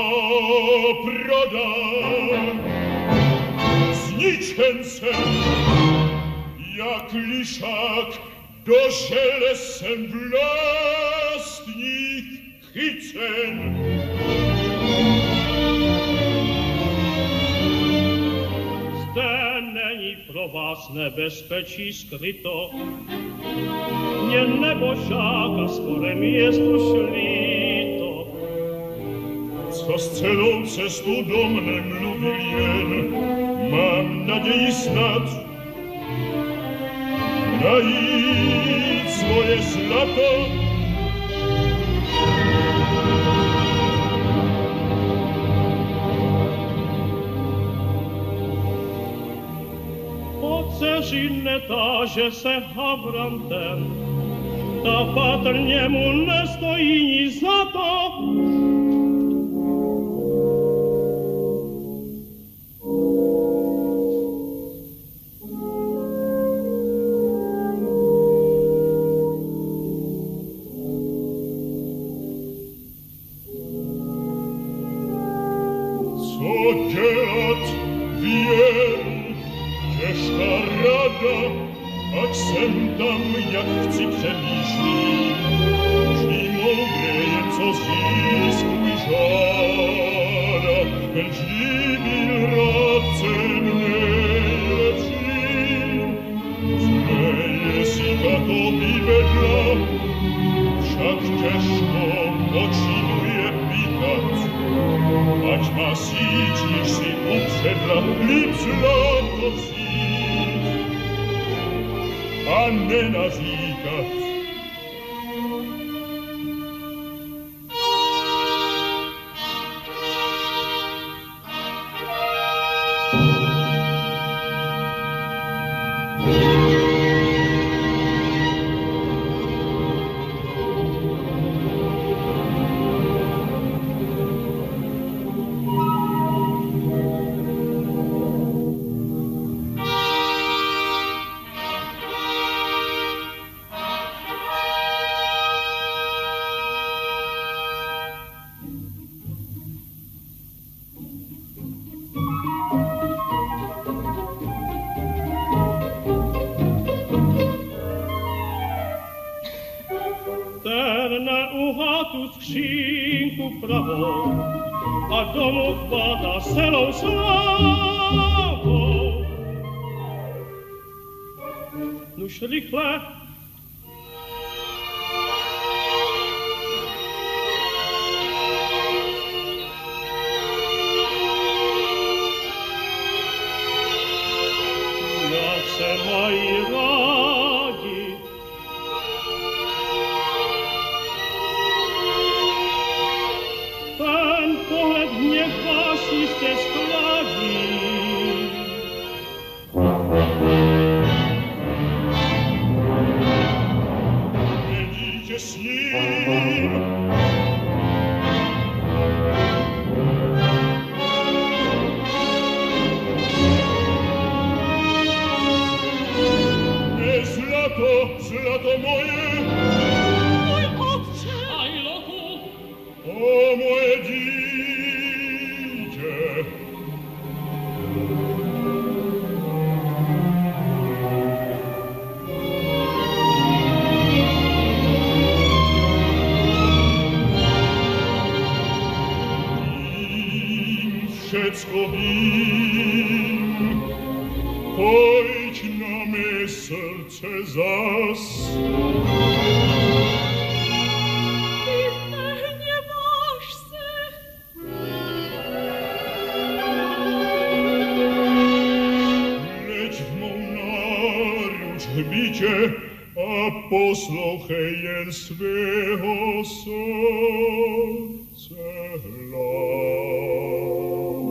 Speaker 1: prodám, zničen jsem, jak lišák, do železem vlastních chycen.
Speaker 5: Zde není pro vás nebezpečí skryto, mě nebožáka skore městu šlíto.
Speaker 1: Co s celou cestu do mne mluvil jen, mám naději snad najít svoje zlato.
Speaker 5: Po dceři netáže se havrantem, ta patrně mu nestojí nic za to.
Speaker 1: Ať jsem tam, jak chci přemýšlím, vždy moudřeje, co získuj žáda, ten živý radcem nejlepším. Změje si tato vyvedla, však těžko počinuje píkat, ať má síť, již si upředla, líp zlato vzít a nenaříkat.
Speaker 5: bravo, a domu vada celou slávou. Nuž rychle, jak se mají rádi. Ten pohled mě váš jistě schladí.
Speaker 1: Vidíte s ním, zlato moje,
Speaker 3: Mój otcze! Aj loku!
Speaker 1: o moje dziecię. Wszystko win, pojdź na me serce zas.
Speaker 3: Ty nie masz se!
Speaker 1: Leć w mą naruč bicie, a poslouchej jen svého srdce hlas.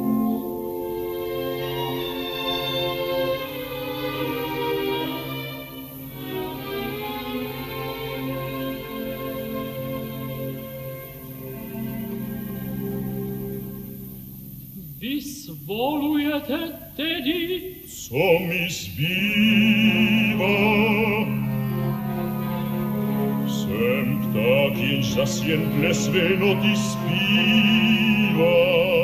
Speaker 3: Vy svolujete tedy?
Speaker 1: Co mi zbývá? Jsem pták, jenž zas jen dle své noty zpívá.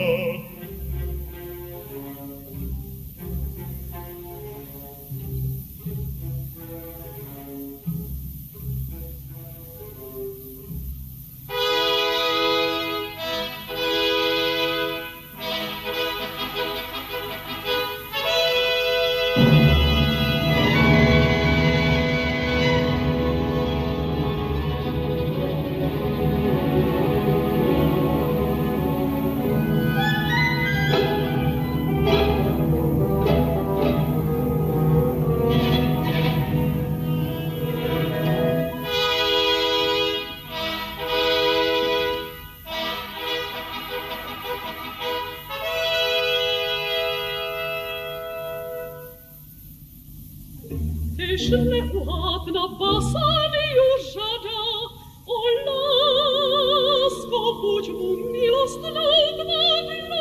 Speaker 3: Tyż neładna basani już żada, o lasko, budź mu milostną nagroda.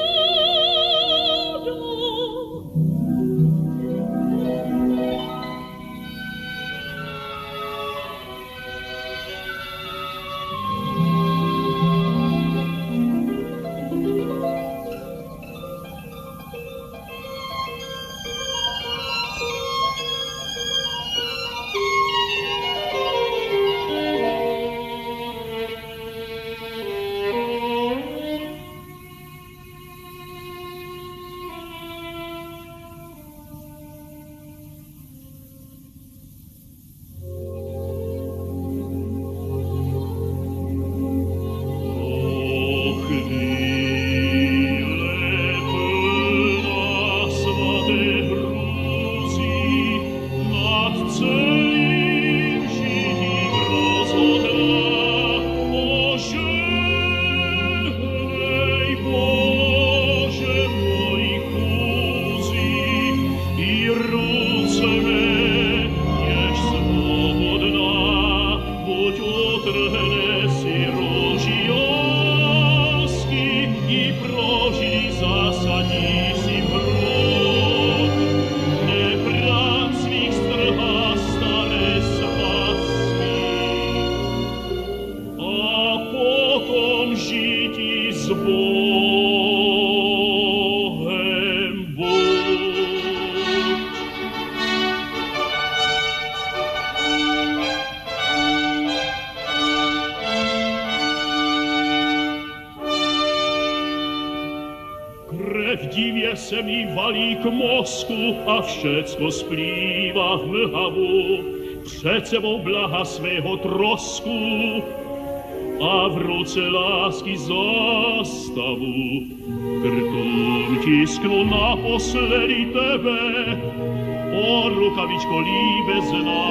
Speaker 5: se mi valí k mozku a všecko splýva v mlhavu. Před sebou blaha svého trosku a v ruce lásky zastavu. Krtom tisknu naposledy tebe, o rukavičko líbezná.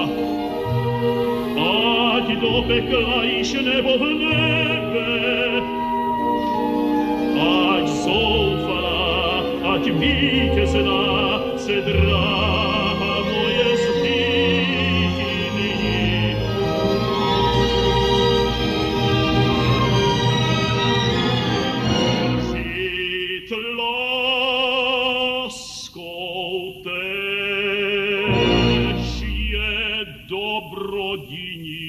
Speaker 5: Ať do pekla již nebo v nebe, ať zoufalá, ať vítězná se dráha moje zřídí nyní. Žít láskou též je dobrodiní.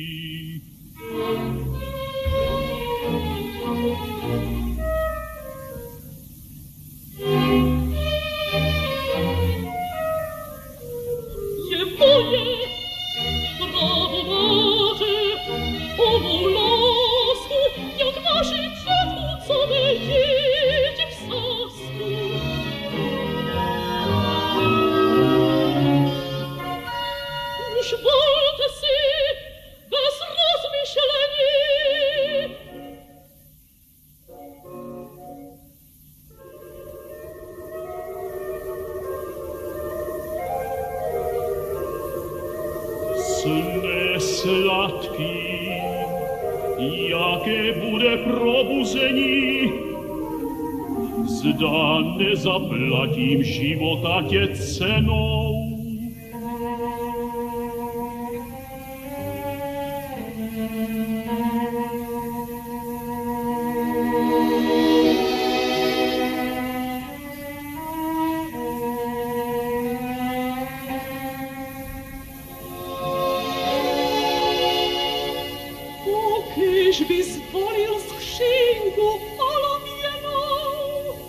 Speaker 5: Sne sladký, jaké bude probuzení, zda nezaplatím života tě cenou.
Speaker 3: Když by zvolil skřínku oloměnou.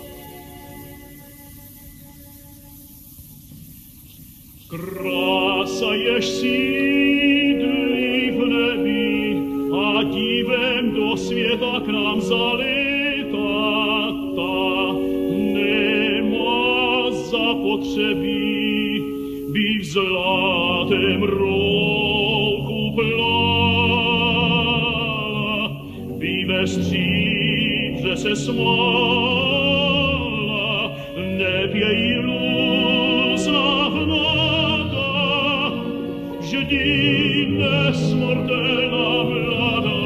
Speaker 5: Krása jež sídlí v nebi a divem do světa k nám zalétá, ta nemá zapotřebí, by v zlatém rouchu ve stříbře se smála, neb její různá hnata, vždy nesmrtelná mladá.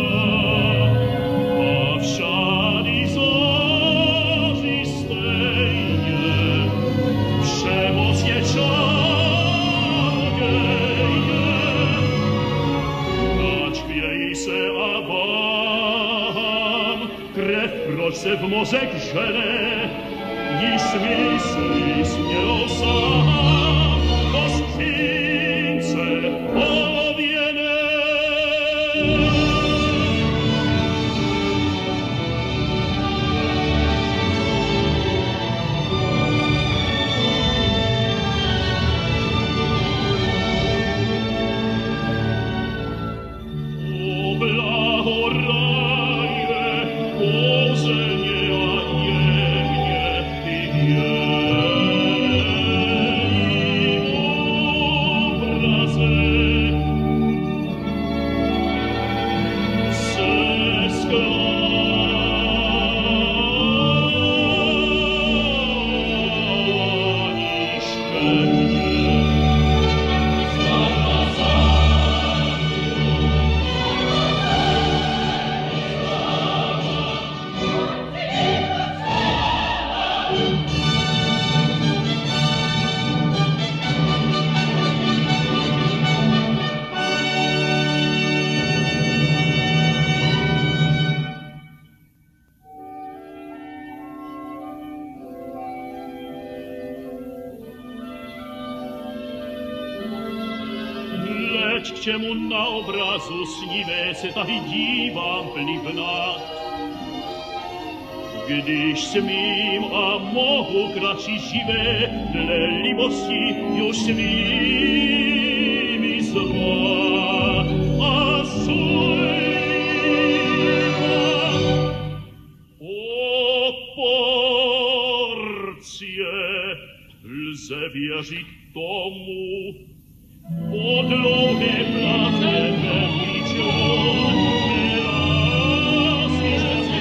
Speaker 5: A všady září stejně, všemocně čarodějně, ač chvějí se a krev, proč se v mozek žene, již myslí smělo sám po skřínce olověné. O blahoraje, kouzelně a jemně ty jejím obraze se skláníš ke mně. Leč k čemu na obrazu snivé se tady dívám plivnat, když smím a mohu kratší živé dle libosti už svými zvát a zpívat. O porcie
Speaker 1: je, lze věřit tomu. Po dlouhé práce nevyčon, nelásky, že se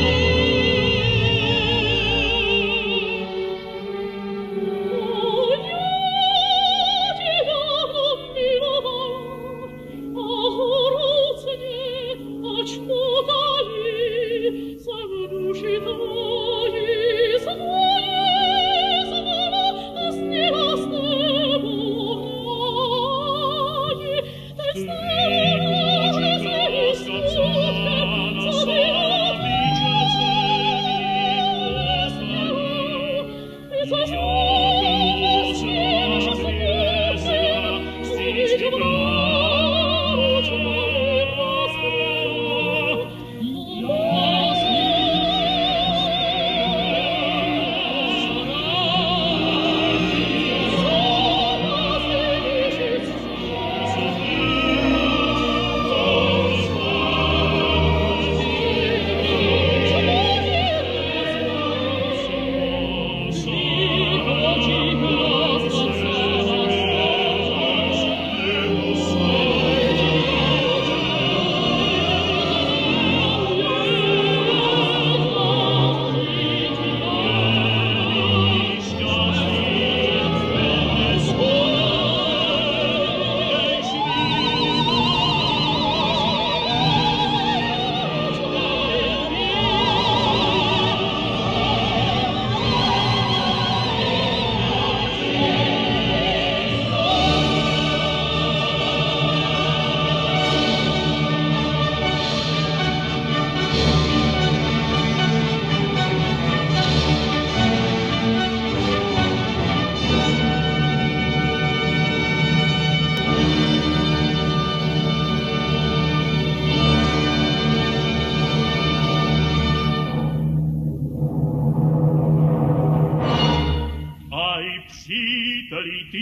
Speaker 1: ty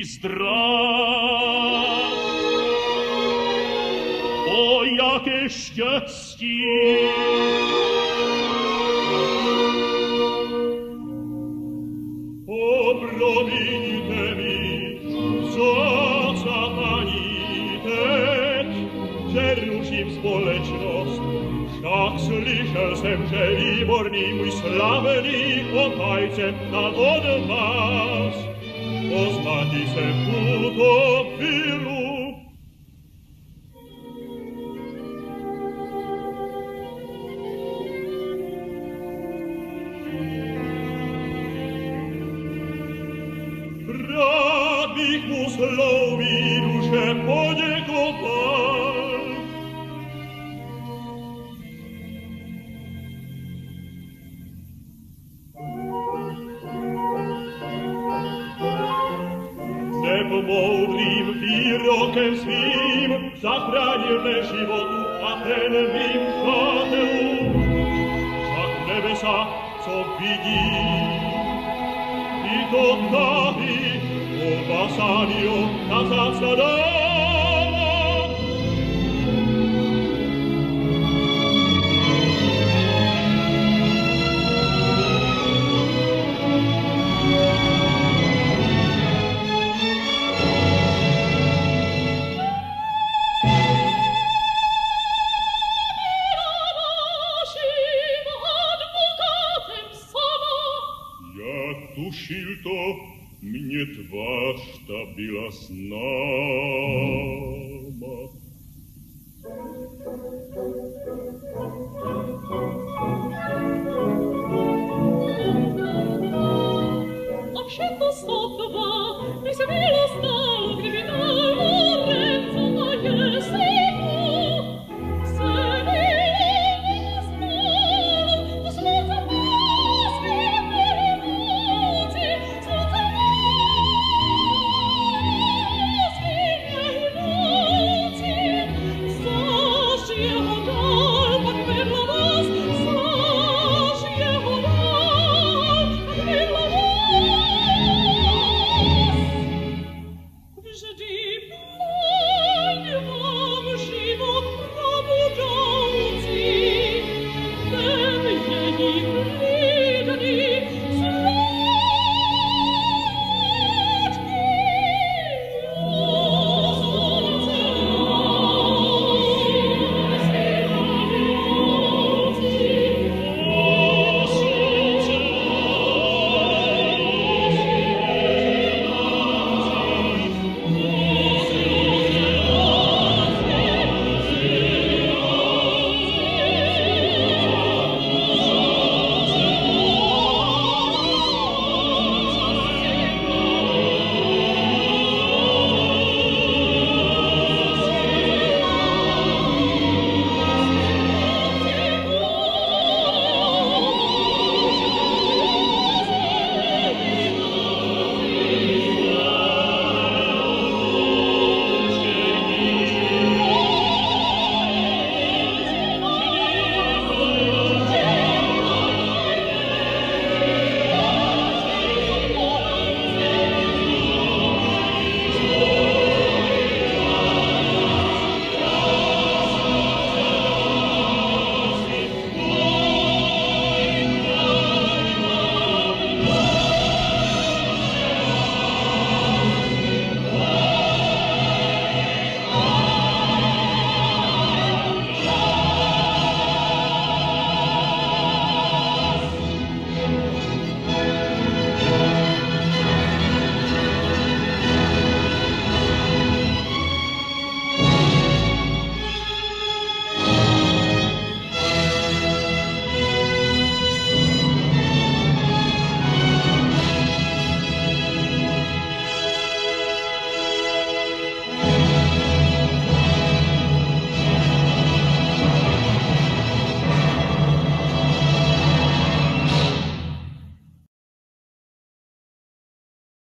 Speaker 1: zdrav. O, jaké štěstí! Promiňte mi, co zapaníte, že ruším společnost. Však slyšel jsem, že výborný můj slavený obhajce dal od vás poznatí se v tuto chvílu. Rád bych mu slovy duše poděkoval. Nebo moudrým výrokem svým zachránil mé životu a ten mým přátelům. Však nebesa, co vidí, to tahy, o Basanio, na zácna dáma. Tušil to, mne tvář ta byla známa.
Speaker 3: A všechno sotva mi se bylo zdá,